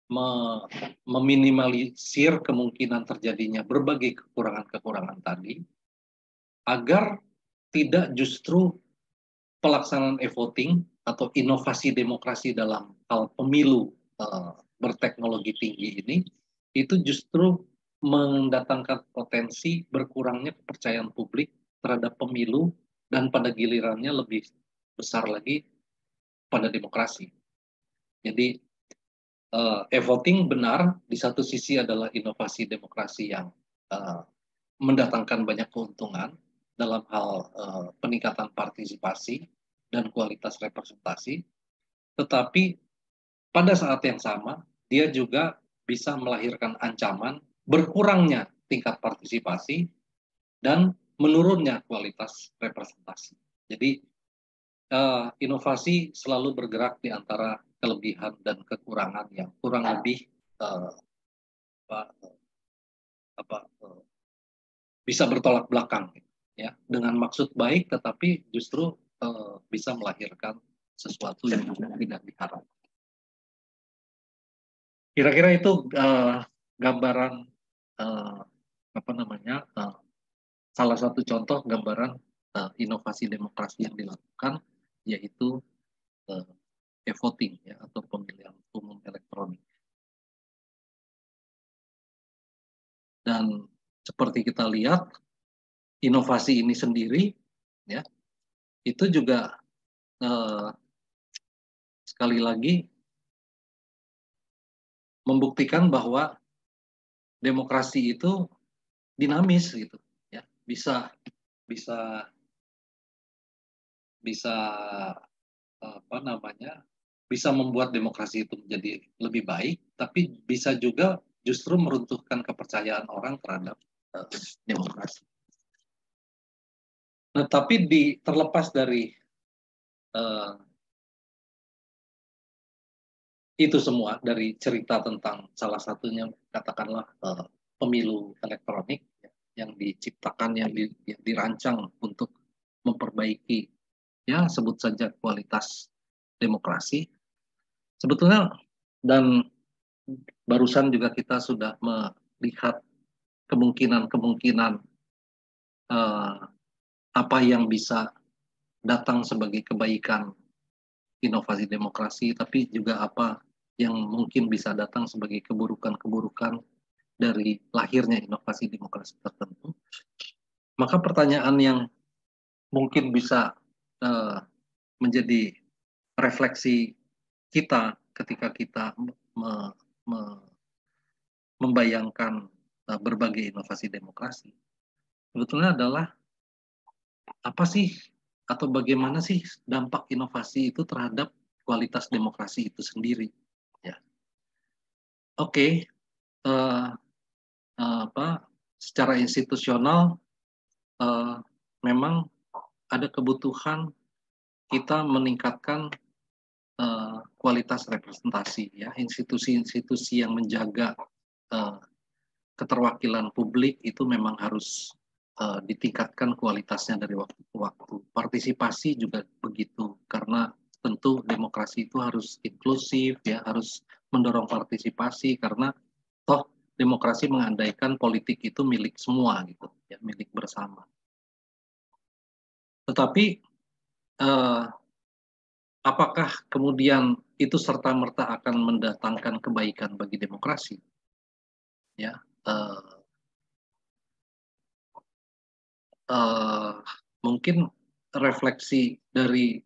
meminimalisir kemungkinan terjadinya berbagai kekurangan-kekurangan tadi, agar tidak justru pelaksanaan e-voting atau inovasi demokrasi dalam hal pemilu berteknologi tinggi ini itu justru mendatangkan potensi berkurangnya kepercayaan publik terhadap pemilu dan pada gilirannya lebih besar lagi pada demokrasi. Jadi e-voting benar di satu sisi adalah inovasi demokrasi yang mendatangkan banyak keuntungan dalam hal peningkatan partisipasi dan kualitas representasi, tetapi pada saat yang sama dia juga bisa melahirkan ancaman berkurangnya tingkat partisipasi dan menurunnya kualitas representasi. Jadi inovasi selalu bergerak di antara kelebihan dan kekurangan yang kurang lebih bisa bertolak belakang, ya, dengan maksud baik, tetapi justru bisa melahirkan sesuatu yang tidak diharapkan. Kira-kira itu gambaran salah satu contoh gambaran inovasi demokrasi yang dilakukan, yaitu e-voting, ya, atau pemilihan umum elektronik. Dan seperti kita lihat, inovasi ini sendiri, ya, itu juga sekali lagi membuktikan bahwa demokrasi itu dinamis, gitu, ya, bisa bisa membuat demokrasi itu menjadi lebih baik, tapi bisa juga justru meruntuhkan kepercayaan orang terhadap demokrasi. Nah, tapi terlepas dari itu semua, dari cerita tentang salah satunya katakanlah pemilu elektronik, ya, yang diciptakan, yang dirancang untuk memperbaiki, ya, sebut saja kualitas demokrasi. Sebetulnya, dan barusan juga kita sudah melihat kemungkinan-kemungkinan apa yang bisa datang sebagai kebaikan inovasi demokrasi, tapi juga apa yang mungkin bisa datang sebagai keburukan-keburukan dari lahirnya inovasi demokrasi tertentu. Maka pertanyaan yang mungkin bisa menjadi refleksi kita ketika kita membayangkan berbagai inovasi demokrasi, sebetulnya adalah apa sih atau bagaimana sih dampak inovasi itu terhadap kualitas demokrasi itu sendiri, ya. Oke, secara institusional memang ada kebutuhan kita meningkatkan kualitas representasi, ya, institusi-institusi yang menjaga keterwakilan publik itu memang harus ditingkatkan kualitasnya dari waktu ke waktu. Partisipasi juga begitu, karena tentu demokrasi itu harus inklusif, ya, harus mendorong partisipasi, karena toh demokrasi mengandaikan politik itu milik semua, gitu, ya, milik bersama. Tetapi apakah kemudian itu serta-merta akan mendatangkan kebaikan bagi demokrasi? Ya, mungkin refleksi dari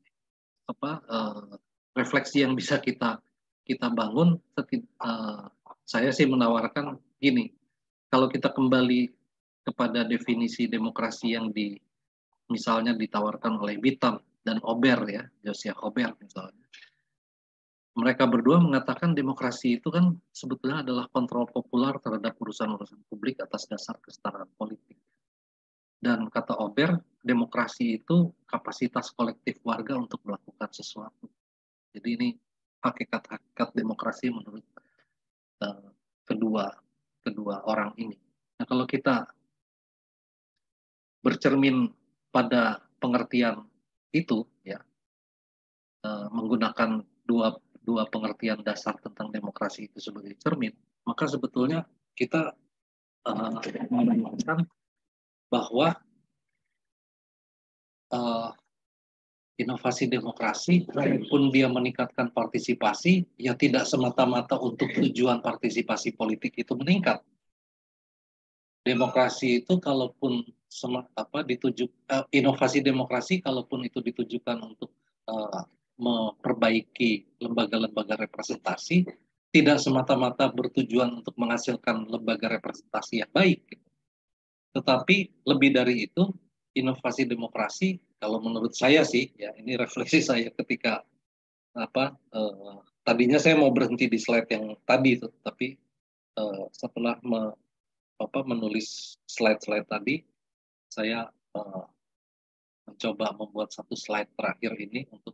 refleksi yang bisa kita bangun, saya sih menawarkan gini, kalau kita kembali kepada definisi demokrasi yang misalnya ditawarkan oleh Bitam dan Ober, ya, Josiah Ober misalnya, mereka berdua mengatakan demokrasi itu kan sebetulnya adalah kontrol populer terhadap urusan-urusan publik atas dasar kesetaraan politik. Dan kata Ober, demokrasi itu kapasitas kolektif warga untuk melakukan sesuatu. Jadi ini hakikat hakikat demokrasi menurut kedua orang ini. Nah, kalau kita bercermin pada pengertian itu, ya, menggunakan dua pengertian dasar tentang demokrasi itu sebagai cermin, maka sebetulnya kita menemukan bahwa inovasi demokrasi, walaupun dia meningkatkan partisipasi, ya tidak semata-mata untuk tujuan partisipasi politik itu meningkat. Demokrasi itu kalaupun inovasi demokrasi kalaupun itu ditujukan untuk memperbaiki lembaga-lembaga representasi, tidak semata-mata bertujuan untuk menghasilkan lembaga representasi yang baik. Tetapi lebih dari itu, inovasi demokrasi, kalau menurut saya sih, ya ini refleksi saya ketika tadinya saya mau berhenti di slide yang tadi itu, tapi setelah menulis slide-slide tadi, saya mencoba membuat satu slide terakhir ini untuk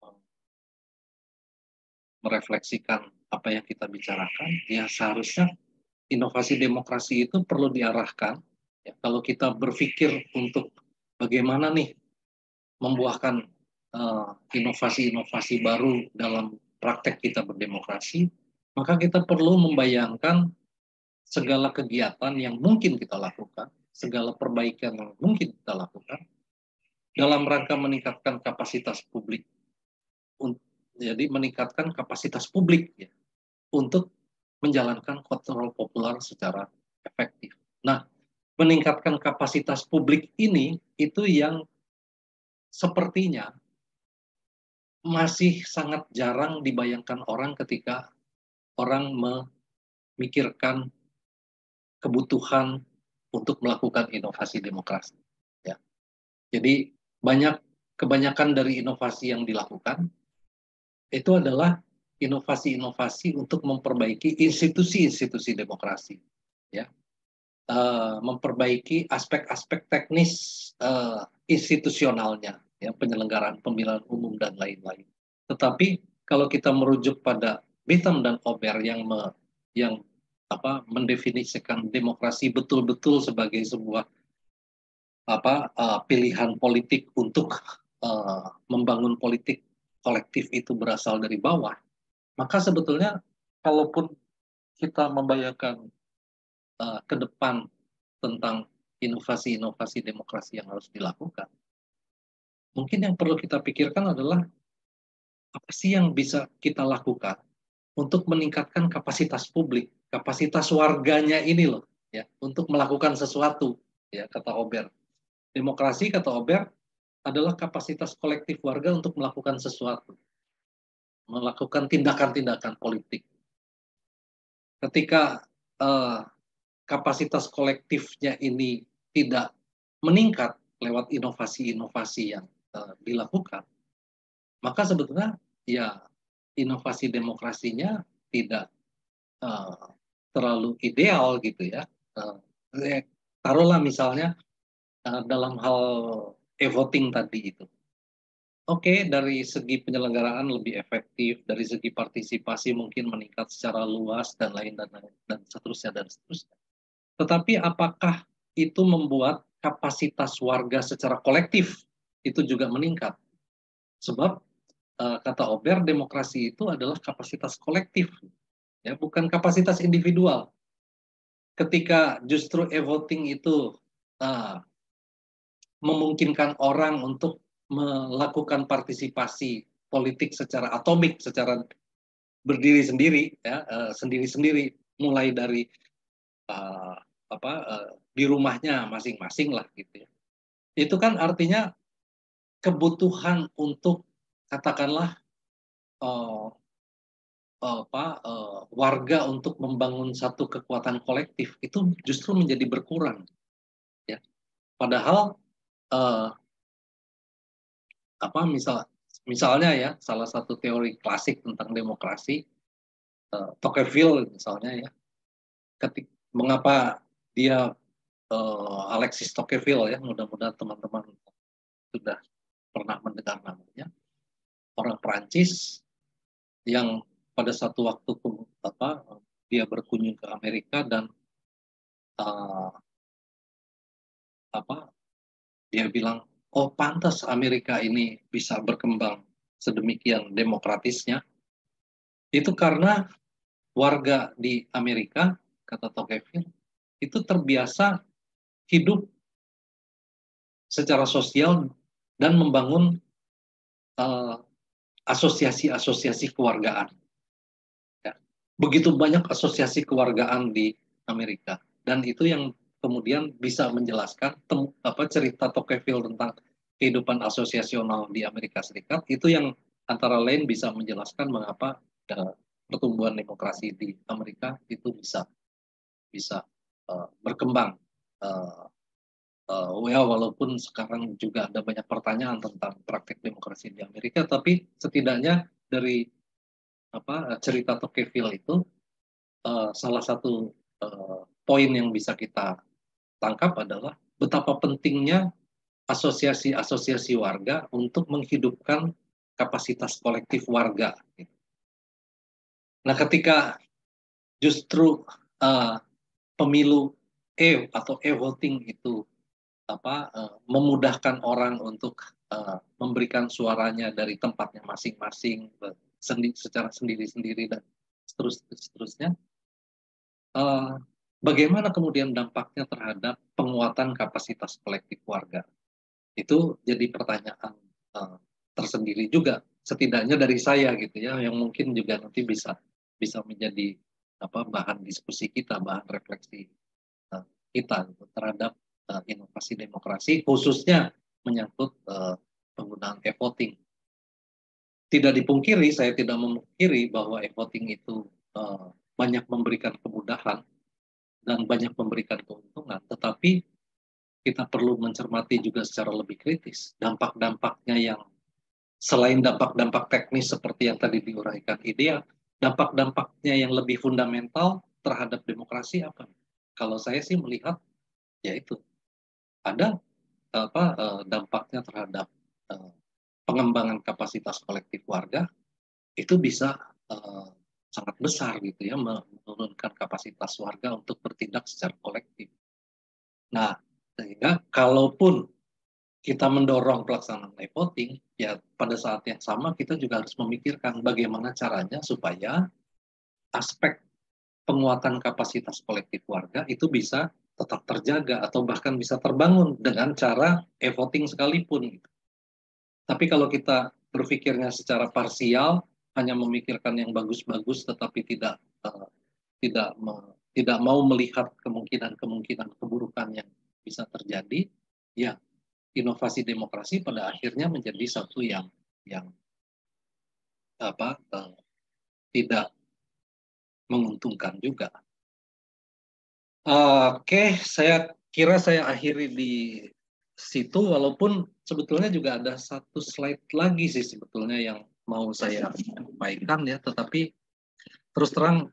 merefleksikan apa yang kita bicarakan. Ya seharusnya inovasi demokrasi itu perlu diarahkan, ya, kalau kita berpikir untuk bagaimana nih membuahkan inovasi-inovasi baru dalam praktek kita berdemokrasi, maka kita perlu membayangkan segala kegiatan yang mungkin kita lakukan, segala perbaikan yang mungkin kita lakukan dalam rangka meningkatkan kapasitas publik, jadi meningkatkan kapasitas publik, ya, untuk menjalankan kontrol populer secara efektif. Nah, meningkatkan kapasitas publik ini itu yang sepertinya masih sangat jarang dibayangkan orang ketika orang memikirkan kebutuhan untuk melakukan inovasi demokrasi. Ya. Jadi kebanyakan dari inovasi yang dilakukan itu adalah inovasi-inovasi untuk memperbaiki institusi-institusi demokrasi, ya, memperbaiki aspek-aspek teknis institusionalnya, ya, penyelenggaraan pemilihan umum dan lain-lain. Tetapi kalau kita merujuk pada Beetham dan Ober yang mendefinisikan demokrasi betul-betul sebagai sebuah pilihan politik untuk membangun politik kolektif itu berasal dari bawah, maka sebetulnya kalaupun kita membayangkan ke depan tentang inovasi-inovasi demokrasi yang harus dilakukan, mungkin yang perlu kita pikirkan adalah apa sih yang bisa kita lakukan untuk meningkatkan kapasitas publik, kapasitas warganya ini loh, ya, untuk melakukan sesuatu, ya, kata Ober. Demokrasi, kata Ober, adalah kapasitas kolektif warga untuk melakukan sesuatu, melakukan tindakan-tindakan politik. Ketika kapasitas kolektifnya ini tidak meningkat lewat inovasi-inovasi yang dilakukan, maka sebetulnya ya inovasi demokrasinya tidak terlalu ideal gitu ya. Taruhlah misalnya dalam hal e-voting tadi itu. Oke, dari segi penyelenggaraan lebih efektif, dari segi partisipasi mungkin meningkat secara luas dan seterusnya dan seterusnya. Tetapi apakah itu membuat kapasitas warga secara kolektif itu juga meningkat? Sebab kata Ober, demokrasi itu adalah kapasitas kolektif, ya, bukan kapasitas individual. Ketika justru e-voting itu memungkinkan orang untuk melakukan partisipasi politik secara atomik, secara berdiri sendiri, ya, sendiri-sendiri, mulai dari di rumahnya masing-masing lah gitu ya. Itu kan artinya kebutuhan untuk katakanlah warga untuk membangun satu kekuatan kolektif itu justru menjadi berkurang, ya. Padahal misalnya ya, salah satu teori klasik tentang demokrasi, Tocqueville misalnya ya, mengapa dia Alexis Tocqueville ya, mudah-mudahan teman-teman sudah pernah mendengar namanya, orang Perancis yang pada satu waktu dia berkunjung ke Amerika dan dia bilang, oh pantas Amerika ini bisa berkembang sedemikian demokratisnya. Itu karena warga di Amerika, kata Tocqueville, itu terbiasa hidup secara sosial dan membangun asosiasi-asosiasi keluargaan. Ya. Begitu banyak asosiasi keluargaan di Amerika, dan itu yang kemudian bisa menjelaskan cerita Tocqueville tentang kehidupan asosiasional di Amerika Serikat, itu yang antara lain bisa menjelaskan mengapa pertumbuhan demokrasi di Amerika itu bisa berkembang. Walaupun sekarang juga ada banyak pertanyaan tentang praktik demokrasi di Amerika, tapi setidaknya dari cerita Tocqueville itu salah satu poin yang bisa kita tangkap adalah betapa pentingnya asosiasi-asosiasi warga untuk menghidupkan kapasitas kolektif warga. Nah, ketika justru pemilu atau e-voting itu memudahkan orang untuk memberikan suaranya dari tempatnya masing-masing secara sendiri-sendiri dan seterusnya. Bagaimana kemudian dampaknya terhadap penguatan kapasitas kolektif warga? Itu jadi pertanyaan tersendiri juga, setidaknya dari saya gitu ya, yang mungkin juga nanti bisa menjadi bahan diskusi kita, bahan refleksi kita gitu, terhadap inovasi demokrasi, khususnya menyangkut penggunaan e-voting. Tidak dipungkiri, saya tidak memungkiri bahwa e-voting itu banyak memberikan kemudahan dan banyak memberikan keuntungan, tetapi kita perlu mencermati juga secara lebih kritis dampak-dampaknya yang selain dampak-dampak teknis seperti yang tadi diuraikan Idea, dampak-dampaknya yang lebih fundamental terhadap demokrasi apa? Kalau saya sih melihat yaitu ada dampaknya terhadap pengembangan kapasitas kolektif warga, itu bisa sangat besar gitu ya, menurunkan kapasitas warga untuk bertindak secara kolektif. Nah, sehingga kalaupun kita mendorong pelaksanaan e-voting, ya pada saat yang sama kita juga harus memikirkan bagaimana caranya supaya aspek penguatan kapasitas kolektif warga itu bisa tetap terjaga atau bahkan bisa terbangun dengan cara e-voting sekalipun. Tapi kalau kita berpikirnya secara parsial, hanya memikirkan yang bagus-bagus tetapi tidak mau melihat kemungkinan keburukan yang bisa terjadi, ya inovasi demokrasi pada akhirnya menjadi satu yang tidak menguntungkan juga. Oke, saya kira saya akhiri di situ, walaupun sebetulnya juga ada satu slide lagi sih sebetulnya yang mau saya sampaikan ya, tetapi terus terang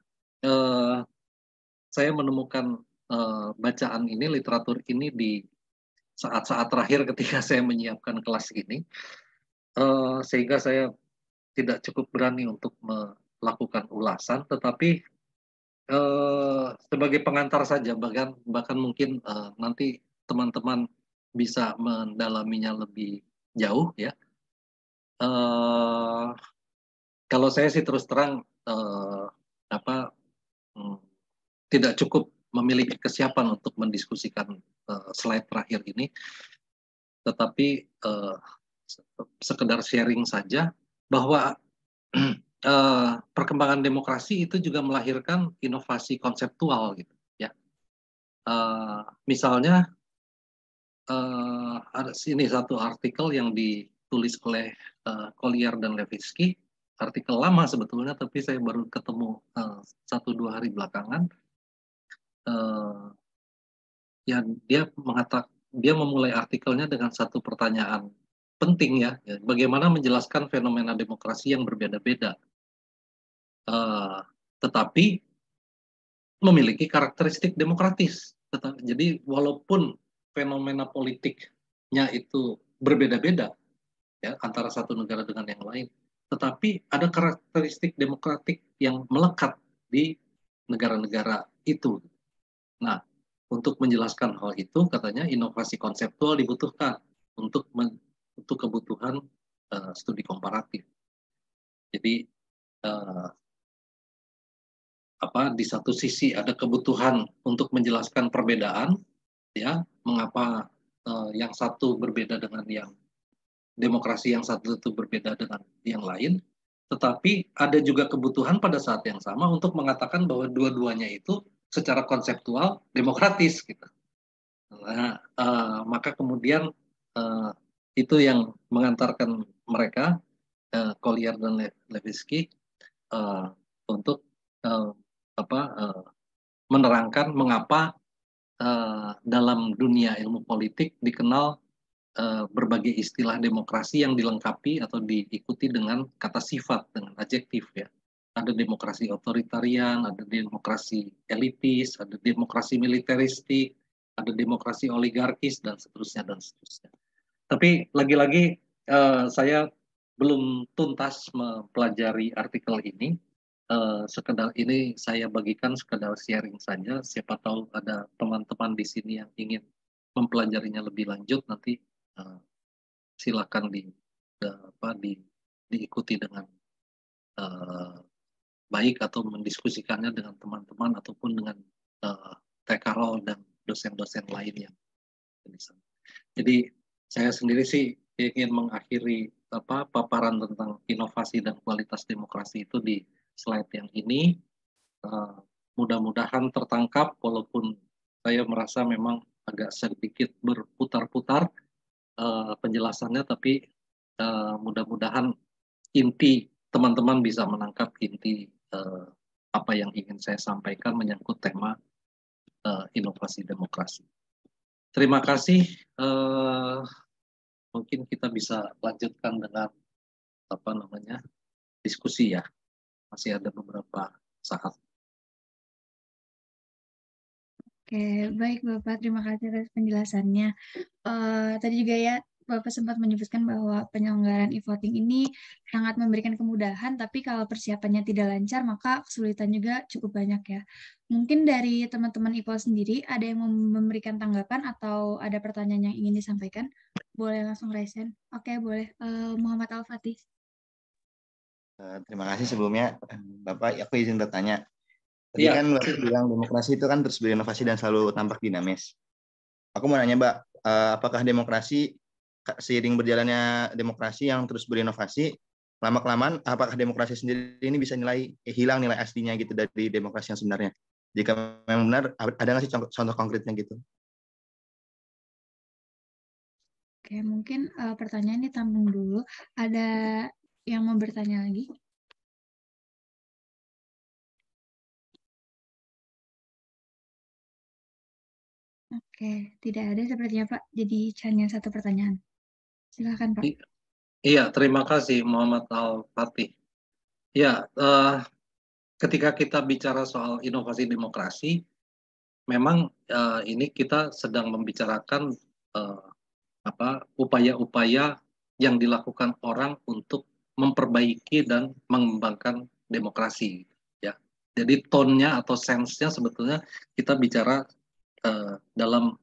saya menemukan bacaan ini, literatur ini di saat-saat terakhir ketika saya menyiapkan kelas ini, sehingga saya tidak cukup berani untuk melakukan ulasan, tetapi sebagai pengantar saja, bahkan mungkin nanti teman-teman bisa mendalaminya lebih jauh ya. Kalau saya sih terus terang tidak cukup memiliki kesiapan untuk mendiskusikan slide terakhir ini, tetapi sekedar sharing saja bahwa perkembangan demokrasi itu juga melahirkan inovasi konseptual gitu ya. Misalnya ada sini satu artikel yang ditulis oleh Collier dan Levitsky, artikel lama sebetulnya tapi saya baru ketemu 1-2 hari belakangan. Ya dia memulai artikelnya dengan satu pertanyaan penting ya, bagaimana menjelaskan fenomena demokrasi yang berbeda-beda. Tetapi memiliki karakteristik demokratis. Jadi walaupun fenomena politiknya itu berbeda-beda ya antara satu negara dengan yang lain, tetapi ada karakteristik demokratik yang melekat di negara-negara itu. Nah, untuk menjelaskan hal itu, katanya inovasi konseptual dibutuhkan untuk kebutuhan studi komparatif. Jadi di satu sisi ada kebutuhan untuk menjelaskan perbedaan, ya, mengapa yang satu berbeda dengan yang demokrasi yang satu itu berbeda dengan yang lain, tetapi ada juga kebutuhan pada saat yang sama untuk mengatakan bahwa dua-duanya itu secara konseptual demokratis gitu. Nah, maka kemudian itu yang mengantarkan mereka, Collier dan Levitsky, untuk menerangkan mengapa dalam dunia ilmu politik dikenal berbagai istilah demokrasi yang dilengkapi atau diikuti dengan kata sifat, dengan adjektif ya. Ada demokrasi otoritarian, ada demokrasi elitis, ada demokrasi militeristik, ada demokrasi oligarkis, dan seterusnya, dan seterusnya. Tapi lagi-lagi saya belum tuntas mempelajari artikel ini. Sekedar ini saya bagikan sekedar sharing saja. Siapa tahu ada teman-teman di sini yang ingin mempelajarinya lebih lanjut, nanti silakan diikuti dengan baik atau mendiskusikannya dengan teman-teman ataupun dengan Tekarol dan dosen-dosen lain yang di sana. Jadi saya sendiri sih ingin mengakhiri paparan tentang inovasi dan kualitas demokrasi itu di slide yang ini. Mudah-mudahan tertangkap, walaupun saya merasa memang agak sedikit berputar-putar penjelasannya, tapi mudah-mudahan inti teman-teman bisa menangkap inti apa yang ingin saya sampaikan menyangkut tema inovasi demokrasi. Terima kasih. Mungkin kita bisa lanjutkan dengan diskusi ya. Masih ada beberapa saat. Oke, baik Bapak. Terima kasih atas penjelasannya. Tadi juga ya, Bapak sempat menyebutkan bahwa penyelenggaraan e-voting ini sangat memberikan kemudahan, tapi kalau persiapannya tidak lancar, maka kesulitan juga cukup banyak ya. Mungkin dari teman-teman IPOL sendiri, ada yang memberikan tanggapan atau ada pertanyaan yang ingin disampaikan? Boleh langsung raise hand. Oke, boleh. Muhammad Al-Fatih. Terima kasih sebelumnya, Bapak. Aku izin bertanya. Tadi kan Bapak bilang demokrasi itu kan terus berinovasi dan selalu tampak dinamis. Aku mau nanya, Mbak, apakah demokrasi, seiring berjalannya demokrasi yang terus berinovasi, lama-kelamaan apakah demokrasi sendiri ini bisa hilang nilai aslinya gitu dari demokrasi yang sebenarnya? Jika memang benar, ada nggak sih contoh konkretnya gitu? Oke, mungkin pertanyaan ditampung dulu. Ada yang mau bertanya lagi? Oke, tidak ada sepertinya Pak. Jadi hanya satu pertanyaan. Silakan Pak. Iya, terima kasih Muhammad Al-Fatih. Ya, ketika kita bicara soal inovasi demokrasi, memang ini kita sedang membicarakan upaya-upaya yang dilakukan orang untuk memperbaiki dan mengembangkan demokrasi. Ya, jadi tone-nya atau sense-nya sebetulnya kita bicara dalam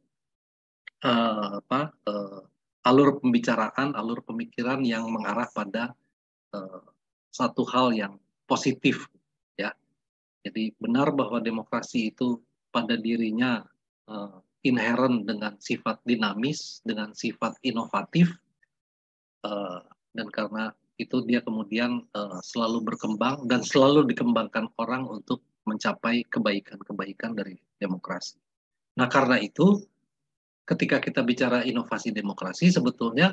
alur pembicaraan, alur pemikiran yang mengarah pada satu hal yang positif, ya. Jadi benar bahwa demokrasi itu pada dirinya inherent dengan sifat dinamis, dengan sifat inovatif, dan karena itu dia kemudian selalu berkembang dan selalu dikembangkan orang untuk mencapai kebaikan-kebaikan dari demokrasi. Nah, karena itu ketika kita bicara inovasi demokrasi, sebetulnya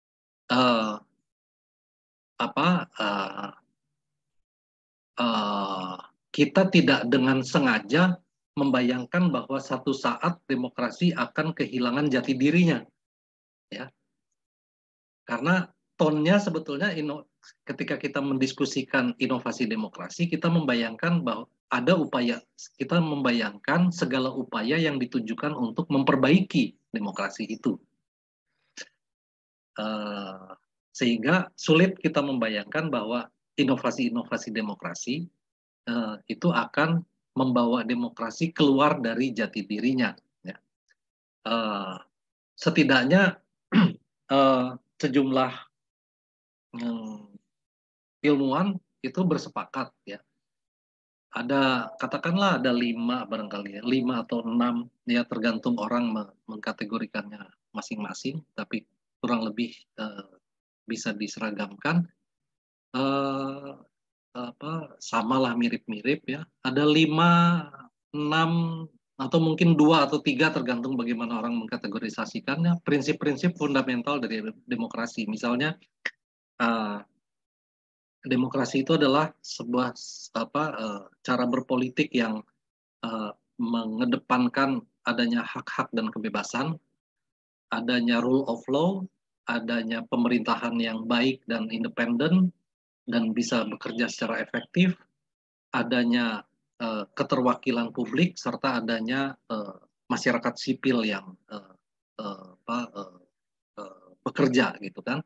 kita tidak dengan sengaja membayangkan bahwa satu saat demokrasi akan kehilangan jati dirinya, ya. Karena tone-nya sebetulnya ketika kita mendiskusikan inovasi demokrasi, kita membayangkan bahwa kita membayangkan segala upaya yang ditujukan untuk memperbaiki demokrasi itu. Sehingga sulit kita membayangkan bahwa inovasi-inovasi demokrasi itu akan membawa demokrasi keluar dari jati dirinya. Ya. Setidaknya sejumlah ilmuwan itu bersepakat, ya. Katakanlah ada 5 barangkali, ya, 5 atau 6, ya tergantung orang mengkategorikannya masing-masing, tapi kurang lebih bisa diseragamkan. Samalah, mirip-mirip, ya. Ada 5, 6, atau mungkin 2 atau 3 tergantung bagaimana orang mengkategorisasikannya, prinsip-prinsip fundamental dari demokrasi. Misalnya demokrasi itu adalah sebuah cara berpolitik yang mengedepankan adanya hak-hak dan kebebasan, adanya rule of law, adanya pemerintahan yang baik dan independen dan bisa bekerja secara efektif, adanya keterwakilan publik, serta adanya masyarakat sipil yang bekerja, gitu kan.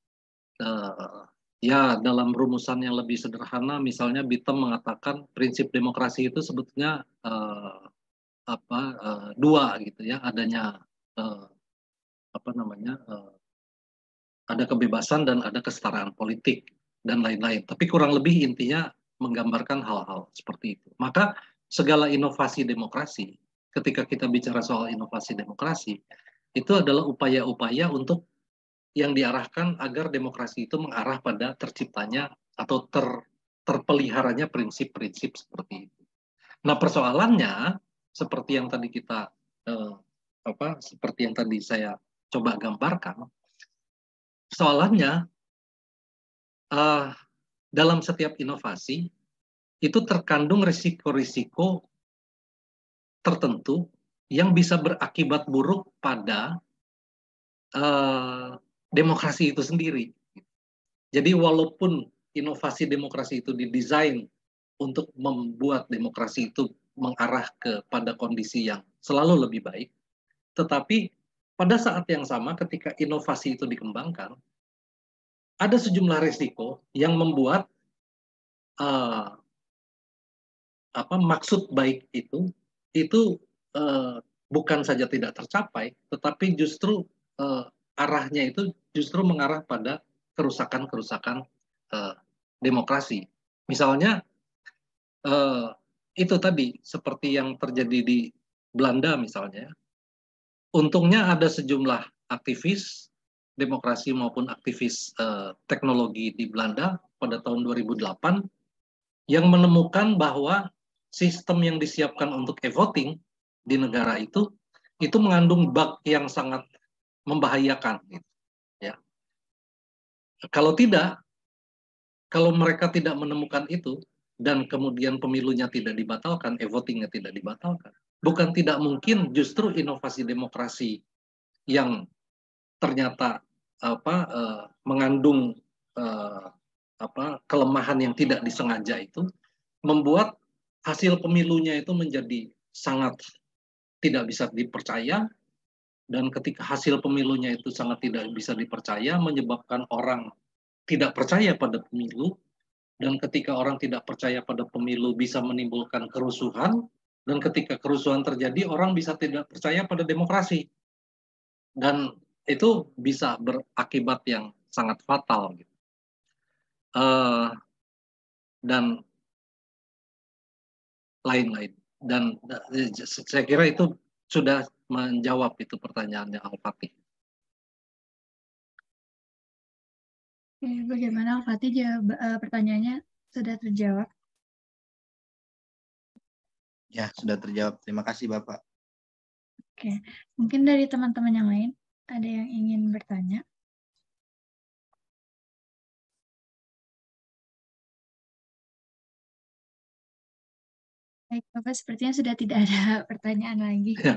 Ya, dalam rumusan yang lebih sederhana, misalnya Bitem mengatakan prinsip demokrasi itu sebetulnya 2, gitu ya, adanya ada kebebasan dan ada kesetaraan politik dan lain-lain. Tapi kurang lebih intinya menggambarkan hal-hal seperti itu. Maka segala inovasi demokrasi, ketika kita bicara soal inovasi demokrasi, itu adalah upaya-upaya untuk yang diarahkan agar demokrasi itu mengarah pada terciptanya atau terpeliharanya prinsip-prinsip seperti itu. Nah, persoalannya seperti yang tadi seperti yang tadi saya coba gambarkan, persoalannya dalam setiap inovasi itu terkandung risiko-risiko tertentu yang bisa berakibat buruk pada demokrasi itu sendiri. Jadi walaupun inovasi demokrasi itu didesain untuk membuat demokrasi itu mengarah kepada kondisi yang selalu lebih baik, tetapi pada saat yang sama ketika inovasi itu dikembangkan, ada sejumlah risiko yang membuat maksud baik itu bukan saja tidak tercapai, tetapi justru arahnya itu justru mengarah pada kerusakan-kerusakan demokrasi. Misalnya itu tadi seperti yang terjadi di Belanda misalnya. Untungnya ada sejumlah aktivis demokrasi maupun aktivis teknologi di Belanda pada tahun 2008 yang menemukan bahwa sistem yang disiapkan untuk e-voting di negara itu mengandung bug yang sangat membahayakan, gitu, ya. Kalau mereka tidak menemukan itu dan kemudian pemilunya tidak dibatalkan, e-votingnya tidak dibatalkan, bukan tidak mungkin justru inovasi demokrasi yang ternyata mengandung kelemahan yang tidak disengaja itu membuat hasil pemilunya itu menjadi sangat tidak bisa dipercaya, dan ketika hasil pemilunya itu sangat tidak bisa dipercaya menyebabkan orang tidak percaya pada pemilu, dan ketika orang tidak percaya pada pemilu bisa menimbulkan kerusuhan, dan ketika kerusuhan terjadi orang bisa tidak percaya pada demokrasi, dan itu bisa berakibat yang sangat fatal, gitu. Dan lain-lain. Dan saya kira itu sudah menjawab itu pertanyaannya Al-Fatih. Bagaimana Al-Fatih pertanyaannya sudah terjawab? Ya, sudah terjawab. Terima kasih Bapak. Oke, mungkin dari teman-teman yang lain ada yang ingin bertanya? Baik, Bapak, sepertinya sudah tidak ada pertanyaan lagi. Ya.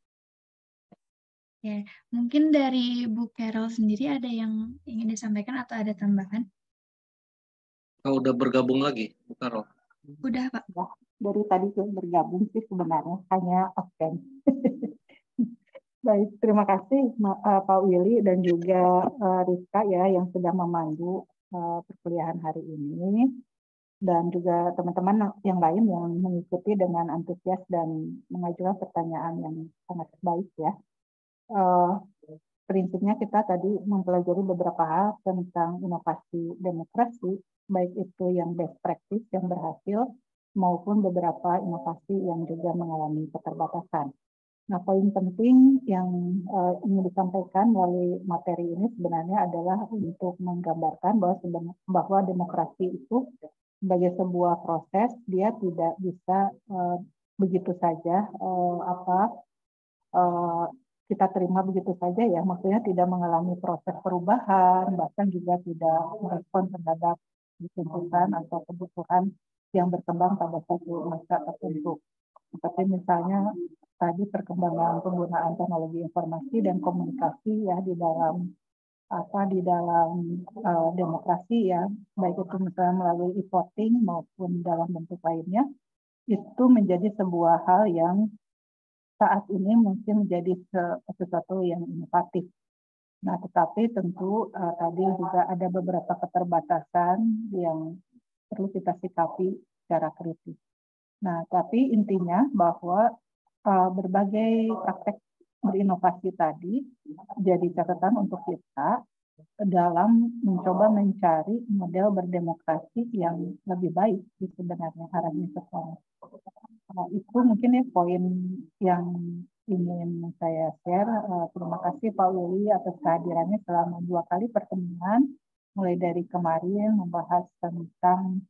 Oke, mungkin dari Bu Carol sendiri ada yang ingin disampaikan atau ada tambahan? Oh, udah bergabung lagi, Bu Carol? Udah, Pak. Ya, dari tadi sudah bergabung sih sebenarnya, hanya absen. Baik, terima kasih Pak Willy dan juga Rizka ya yang sudah memandu perkuliahan hari ini, dan juga teman-teman yang lain yang mengikuti dengan antusias dan mengajukan pertanyaan yang sangat baik ya. Prinsipnya kita tadi mempelajari beberapa hal tentang inovasi demokrasi, baik itu yang best practice yang berhasil maupun beberapa inovasi yang juga mengalami keterbatasan. Nah, poin penting yang ingin disampaikan melalui materi ini sebenarnya adalah untuk menggambarkan bahwa demokrasi itu sebagai sebuah proses, dia tidak bisa begitu saja kita terima begitu saja ya, maksudnya tidak mengalami proses perubahan, bahkan juga tidak merespon terhadap tuntutan atau kebutuhan yang berkembang pada suatu masa tertentu. Seperti misalnya tadi perkembangan penggunaan teknologi informasi dan komunikasi ya di dalam demokrasi ya, baik itu misalnya melalui e-voting maupun dalam bentuk lainnya, itu menjadi sebuah hal yang saat ini mungkin menjadi sesuatu yang inovatif. Nah, tetapi tentu tadi juga ada beberapa keterbatasan yang perlu kita sikapi secara kritis. Nah, tapi intinya bahwa berbagai praktek berinovasi tadi jadi catatan untuk kita dalam mencoba mencari model berdemokrasi yang lebih baik sebenarnya arahnya ke sana. Itu mungkin ya poin yang ingin saya share. Terima kasih Pak Willy atas kehadirannya selama 2 kali pertemuan, mulai dari kemarin membahas tentang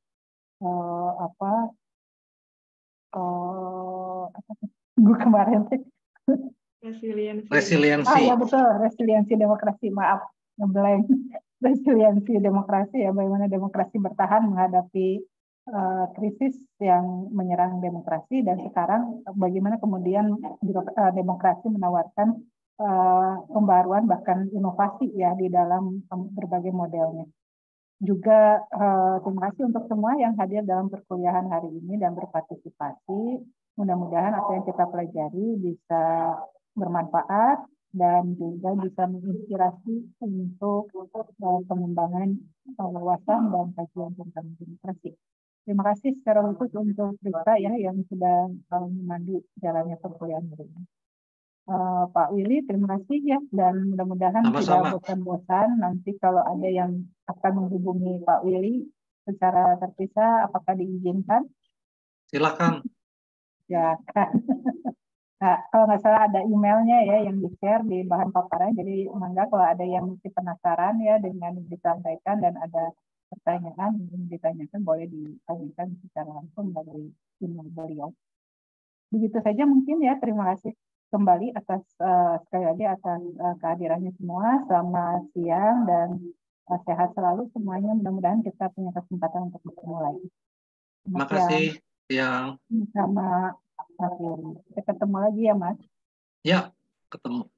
kemarin resiliensi. Ya betul, resiliensi demokrasi. Maaf, ngeblank. Resiliensi demokrasi ya, bagaimana demokrasi bertahan menghadapi krisis yang menyerang demokrasi, dan sekarang bagaimana kemudian demokrasi menawarkan pembaruan bahkan inovasi ya di dalam berbagai modelnya. Juga terima kasih untuk semua yang hadir dalam perkuliahan hari ini dan berpartisipasi. Mudah-mudahan apa yang kita pelajari bisa bermanfaat dan juga bisa menginspirasi untuk pengembangan wawasan dan kajian tentang demokrasi. Terima kasih secara khusus untuk Rika ya yang sudah memandu jalannya perkuliahan hari ini. Pak Willy, terima kasih ya, dan mudah-mudahan tidak bosan-bosan. Nanti kalau ada yang akan menghubungi Pak Willy secara terpisah, apakah diizinkan? Silakan. Ya kan. Nah, kalau nggak salah ada emailnya ya yang di-share di bahan paparan. Jadi mangga kalau ada yang masih penasaran ya dengan yang disampaikan dan ada pertanyaan yang ditanyakan, boleh ditanyakan secara langsung melalui email beliau. Begitu saja mungkin ya, terima kasih kembali atas sekali lagi atas kehadirannya semua. Selamat siang dan sehat selalu semuanya. Mudah-mudahan kita punya kesempatan untuk bertemu lagi. Terima kasih siang. Sama Mas Yuri. Kita ketemu lagi ya Mas. Ya, ketemu.